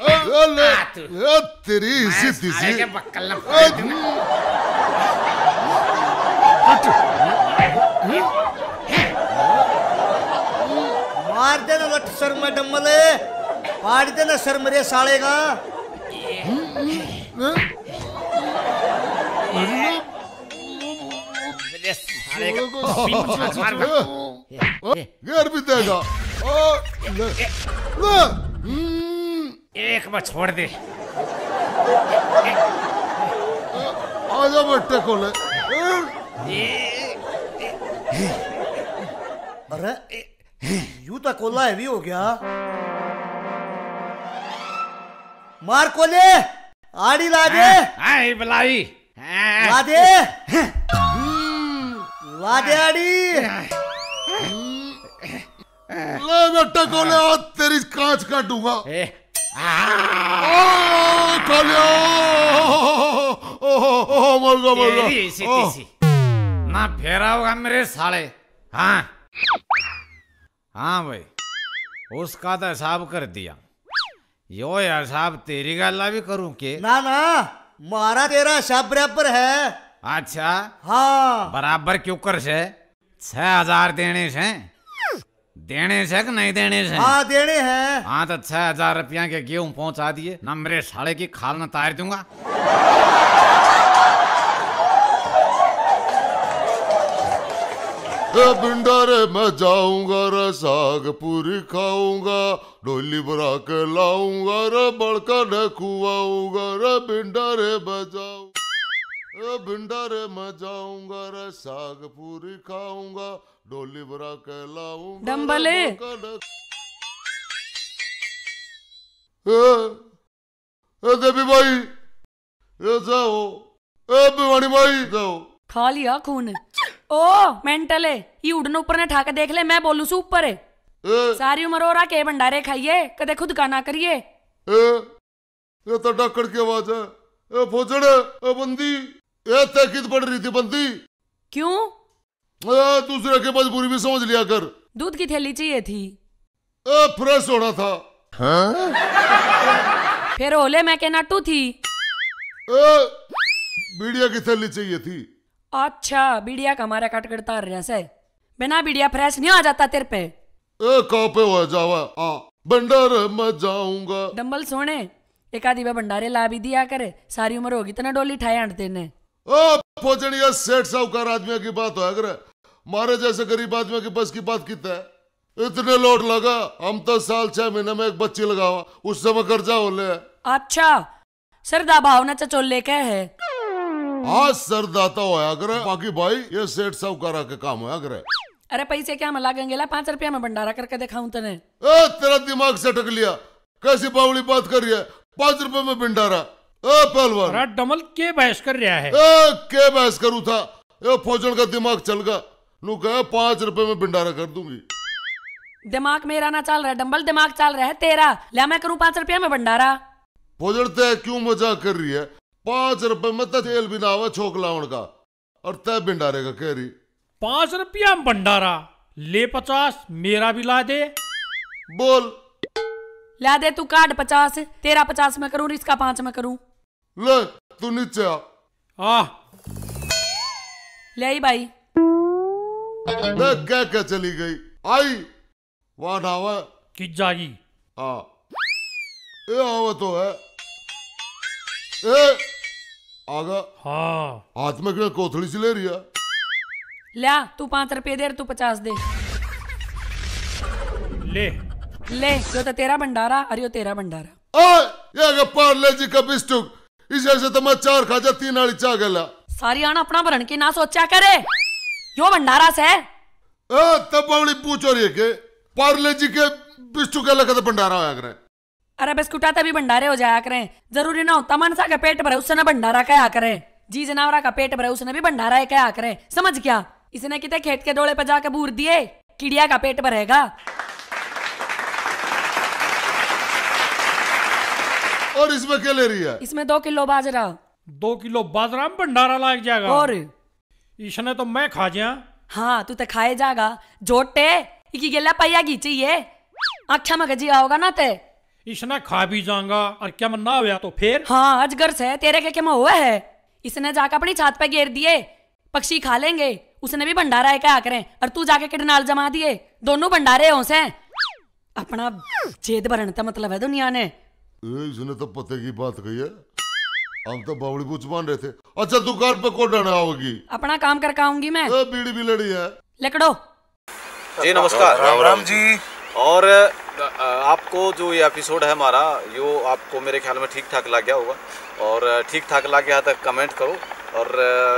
तेरी सीधी सी मार देना लट सर में डम्मले, फाड़ देना सर मेरे साले का। घर भी देगा। एक बार छोड़ दे। आजा बट्टे खोले। अरे यू तो कोला हैवी हो गया। मार कोले, आड़ी ला दे। आई बलाई ला दे, ला दे आड़ी। ले बेटा कोले, तेरी कांच काटूंगा। ना फेरा होगा मेरे साले। हाँ हाँ भाई, उसका तो हिसाब कर दिया, यो हिसाब तेरी गल्ला भी करूं के? ना ना, मारा तेरा हिसाब बराबर है। अच्छा हाँ बराबर क्यों कर से? 6,000 देने से? देने से कि नहीं देने से? हाँ देने हैं। हाँ तो 6,000 रुपया के गेहूं पहुंचा दिए ना, मेरे साले की खाल न तार दूंगा। भिंडारे मैं जाऊंगा रे, साग पूरी खाऊंगा, डोली भरा के लाऊंगा रे, बड़का ढकुआऊंगा रे, भिंडारे बजाऊ। भिंडारे मैं जाऊंगा रे, साग पूरी खाऊंगा, डोली भरा के लाऊंगा। डम्बले देवी भाई ये जाओ, भिवानी भाई जाओ। खा लिया खून। ओ मेंटल है, ये उड़ने ऊपर ने ठाके देख ले, मैं बोलू सु ऊपर है। सारी उम्र हो रहा के भंडारे खाइए, कदे खुद का ना करिए। ये तो डक्कड़ की आवाज है। ए फौजड़, ए बंदी, ये ताकीद पड़ रही थी बंदी। क्यों? दूसरे की मजबूरी भी समझ लिया कर। दूध की थैली चाहिए थी। फ्रेश होना था। फिर ओले मैं के नाटू थी। बीड़िया की थैली चाहिए थी। अच्छा बीड़िया का हमारा काट कर तार रहा से, बिना बीड़िया फ्रेश नहीं आ जाता तेरे पे। कहाँ पे हो जावा? भंडारे मैं जाऊंगा। डंबल सोने, एक आधी बार भंडारे ला भी दिया करे, सारी उम्र होगी तना डोली ठाए आंटते ने। फौजड़िया सेठ साहूकार आदमी की बात हो करे, मारे जैसे गरीब आदमी की बस की बात की है। इतने लोट लगा, हम तो साल 6 महीने में एक बच्ची लगावा, उस समय कर्जा हो ले। अच्छा सरदा भावना चचोले क्या है? हाँ सरदाता होया करे, बाकी भाई ये सेठ साहूकार के काम होया करे। अरे पैसे क्या में लागेंगे? 5 रुपया में भंडारा करके दिखाऊं तने। तेरा दिमाग से टक लिया, कैसी बावली बात कर रही है? 5 रुपए में भंडारा? पहलवान अरे डमल के बहस कर रहा है? के बहस करूँ था? फौजन का दिमाग चल गया, नू कहे 5 रुपए में भंडारा कर दूंगी। दिमाग मेरा ना चल रहा है डंबल, दिमाग चल रहा है तेरा। ला मैं करूँ 5 रुपया में भंडारा? फौजन तय क्यों मजाक कर रही है? 5 रुपए में तो तेल भी ना आवा छोक लावण का, और तय भंडारे का कह रही। 5 रुपया में भंडारा ले, 50 मेरा भी ला दे। बोल ला दे तू कार्ड 50, तेरा 50 में करूँ, इसका 5 में करूँ। ले तू नीचे आ। ले आई भाई। क्या क्या चली गई? आई वहां आवा कि जागी। ये आवा तो है। ए आगा। हाँ हाथ में क्या कोथड़ी सी ले रही है? ला तू 5 रुपये दे, तू 50 दे। ले ले, जो तो तेरा भंडारा और यो तेरा भंडारा। ये पार्ले जी का बिस्कुट, इसे से तो मैं 4 खा जा 3 आड़ी चा गला। सारी आना अपना भरण की ना सोचा करे, यो भंडारा से। तब बावली पूछ रही है के पार्ले जी के बिस्कुट के लगा तो भंडारा होया करे। अरे बिस्कुटा तभी भंडारे हो जाया करें, जरूरी ना होता मनसा का पेट भरे उसने भंडारा कहा करे, जी जनावरा का पेट भरे उसने भी भंडारा कहा करे, समझ क्या? इसने कितने खेत के डोले पे जाके बूर दिए, किड़िया का पेट भरेगा। और इसमें क्या ले रही है? इसमें 2 किलो बाजरा। 2 किलो बाजरा में भंडारा लग जाएगा। और इसने तो मैं खा जा। हाँ तू तो खाए जागा, जोटे इकी गेला पैया घी चाहिए, अच्छा में गजी आओगा ना ते। इसने खा भी जाऊंगा और क्या मन ना हुआ तो फिर? हाँ अजगर से तेरे के क्या हुआ है? इसने जाकर अपनी छात पे घेर दिए, पक्षी खा लेंगे, उसने भी भंडारा क्या करें, और तू जाके किडनाल जमा दिए, दोनों भंडारे हो से। अपना छेद भरने का मतलब है दुनिया ने। इसने तो पते की बात कही है, हम तो बावड़ी पूछ मान रहे थे। अच्छा दुकान पे कौन डाना होगी? अपना काम करके आऊंगी मैं। बीड़ी भी लड़ी है। लकड़ो जी नमस्कार। राम राम जी। और आपको जो ये एपिसोड है हमारा, यो आपको मेरे ख्याल में ठीक ठाक लग गया होगा, और ठीक ठाक लग गया तो कमेंट करो, और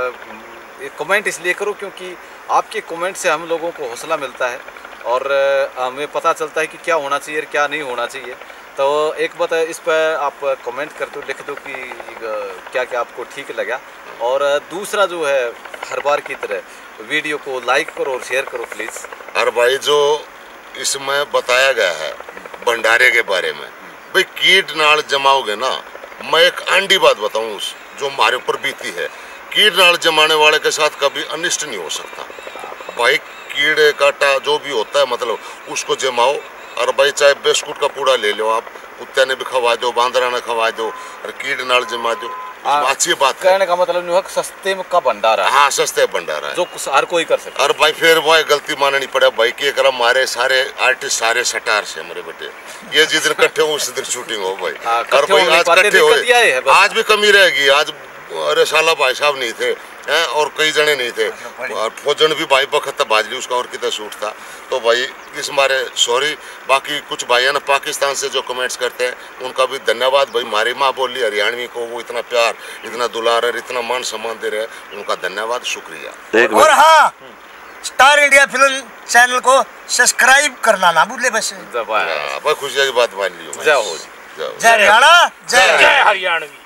कमेंट इसलिए करो क्योंकि आपके कमेंट से हम लोगों को हौसला मिलता है और हमें पता चलता है कि क्या होना चाहिए और क्या नहीं होना चाहिए। तो एक बात इस पर आप कमेंट कर दो, लिख दो कि क्या क्या आपको ठीक लगा, और दूसरा जो है हर बार की तरह वीडियो को लाइक करो और शेयर करो प्लीज़। और भाई जो इसमें बताया गया है भंडारे के बारे में, भाई कीट नाल जमाओगे ना, मैं एक आंधी बात बताऊं जो हमारे ऊपर बीती है, कीट नाल जमाने वाले के साथ कभी अनिष्ट नहीं हो सकता। भाई कीड़े काटा जो भी होता है मतलब उसको जमाओ, और भाई चाहे बिस्कुट का पूड़ा ले लो आप, कुत्ते ने भी खवा दो, बांदरा ने खवा दो, और कीट नाल जमा दो, अच्छी बात है। कहने का मतलब नहीं है सस्ते में का भंडारा। हाँ सस्ते भंडारा है जो हर कोई कर सकता। और भाई फिर भाई गलती माननी पड़े भाई की अगर हमारे सारे आर्टिस्ट सारे सटार से हमारे बेटे, ये जिस दिन इकट्ठे हो उस दिन शूटिंग हो भाई। और भाई आज इकट्ठे हो, आज भी कमी रहेगी। आज अरे साला भाई साहब नहीं थे हैं, और कई जने नहीं थे, और फौजन भी भाई बखत बाजली उसका और कितना शूट था, तो भाई इस मारे सॉरी। बाकी कुछ भाइयों ने पाकिस्तान से जो कमेंट्स करते हैं उनका भी धन्यवाद। भाई हमारी माँ बोली हरियाणवी को वो इतना प्यार, इतना दुलार और इतना मान सम्मान दे रहे हैं, उनका धन्यवाद, शुक्रिया। और हाँ, स्टार इंडिया फिल्म चैनल को सब्सक्राइब करना ना भूले बस। भाई खुशिया की बात मान लियो। जय हो, जय हरियाणा, जय हरियाणवी।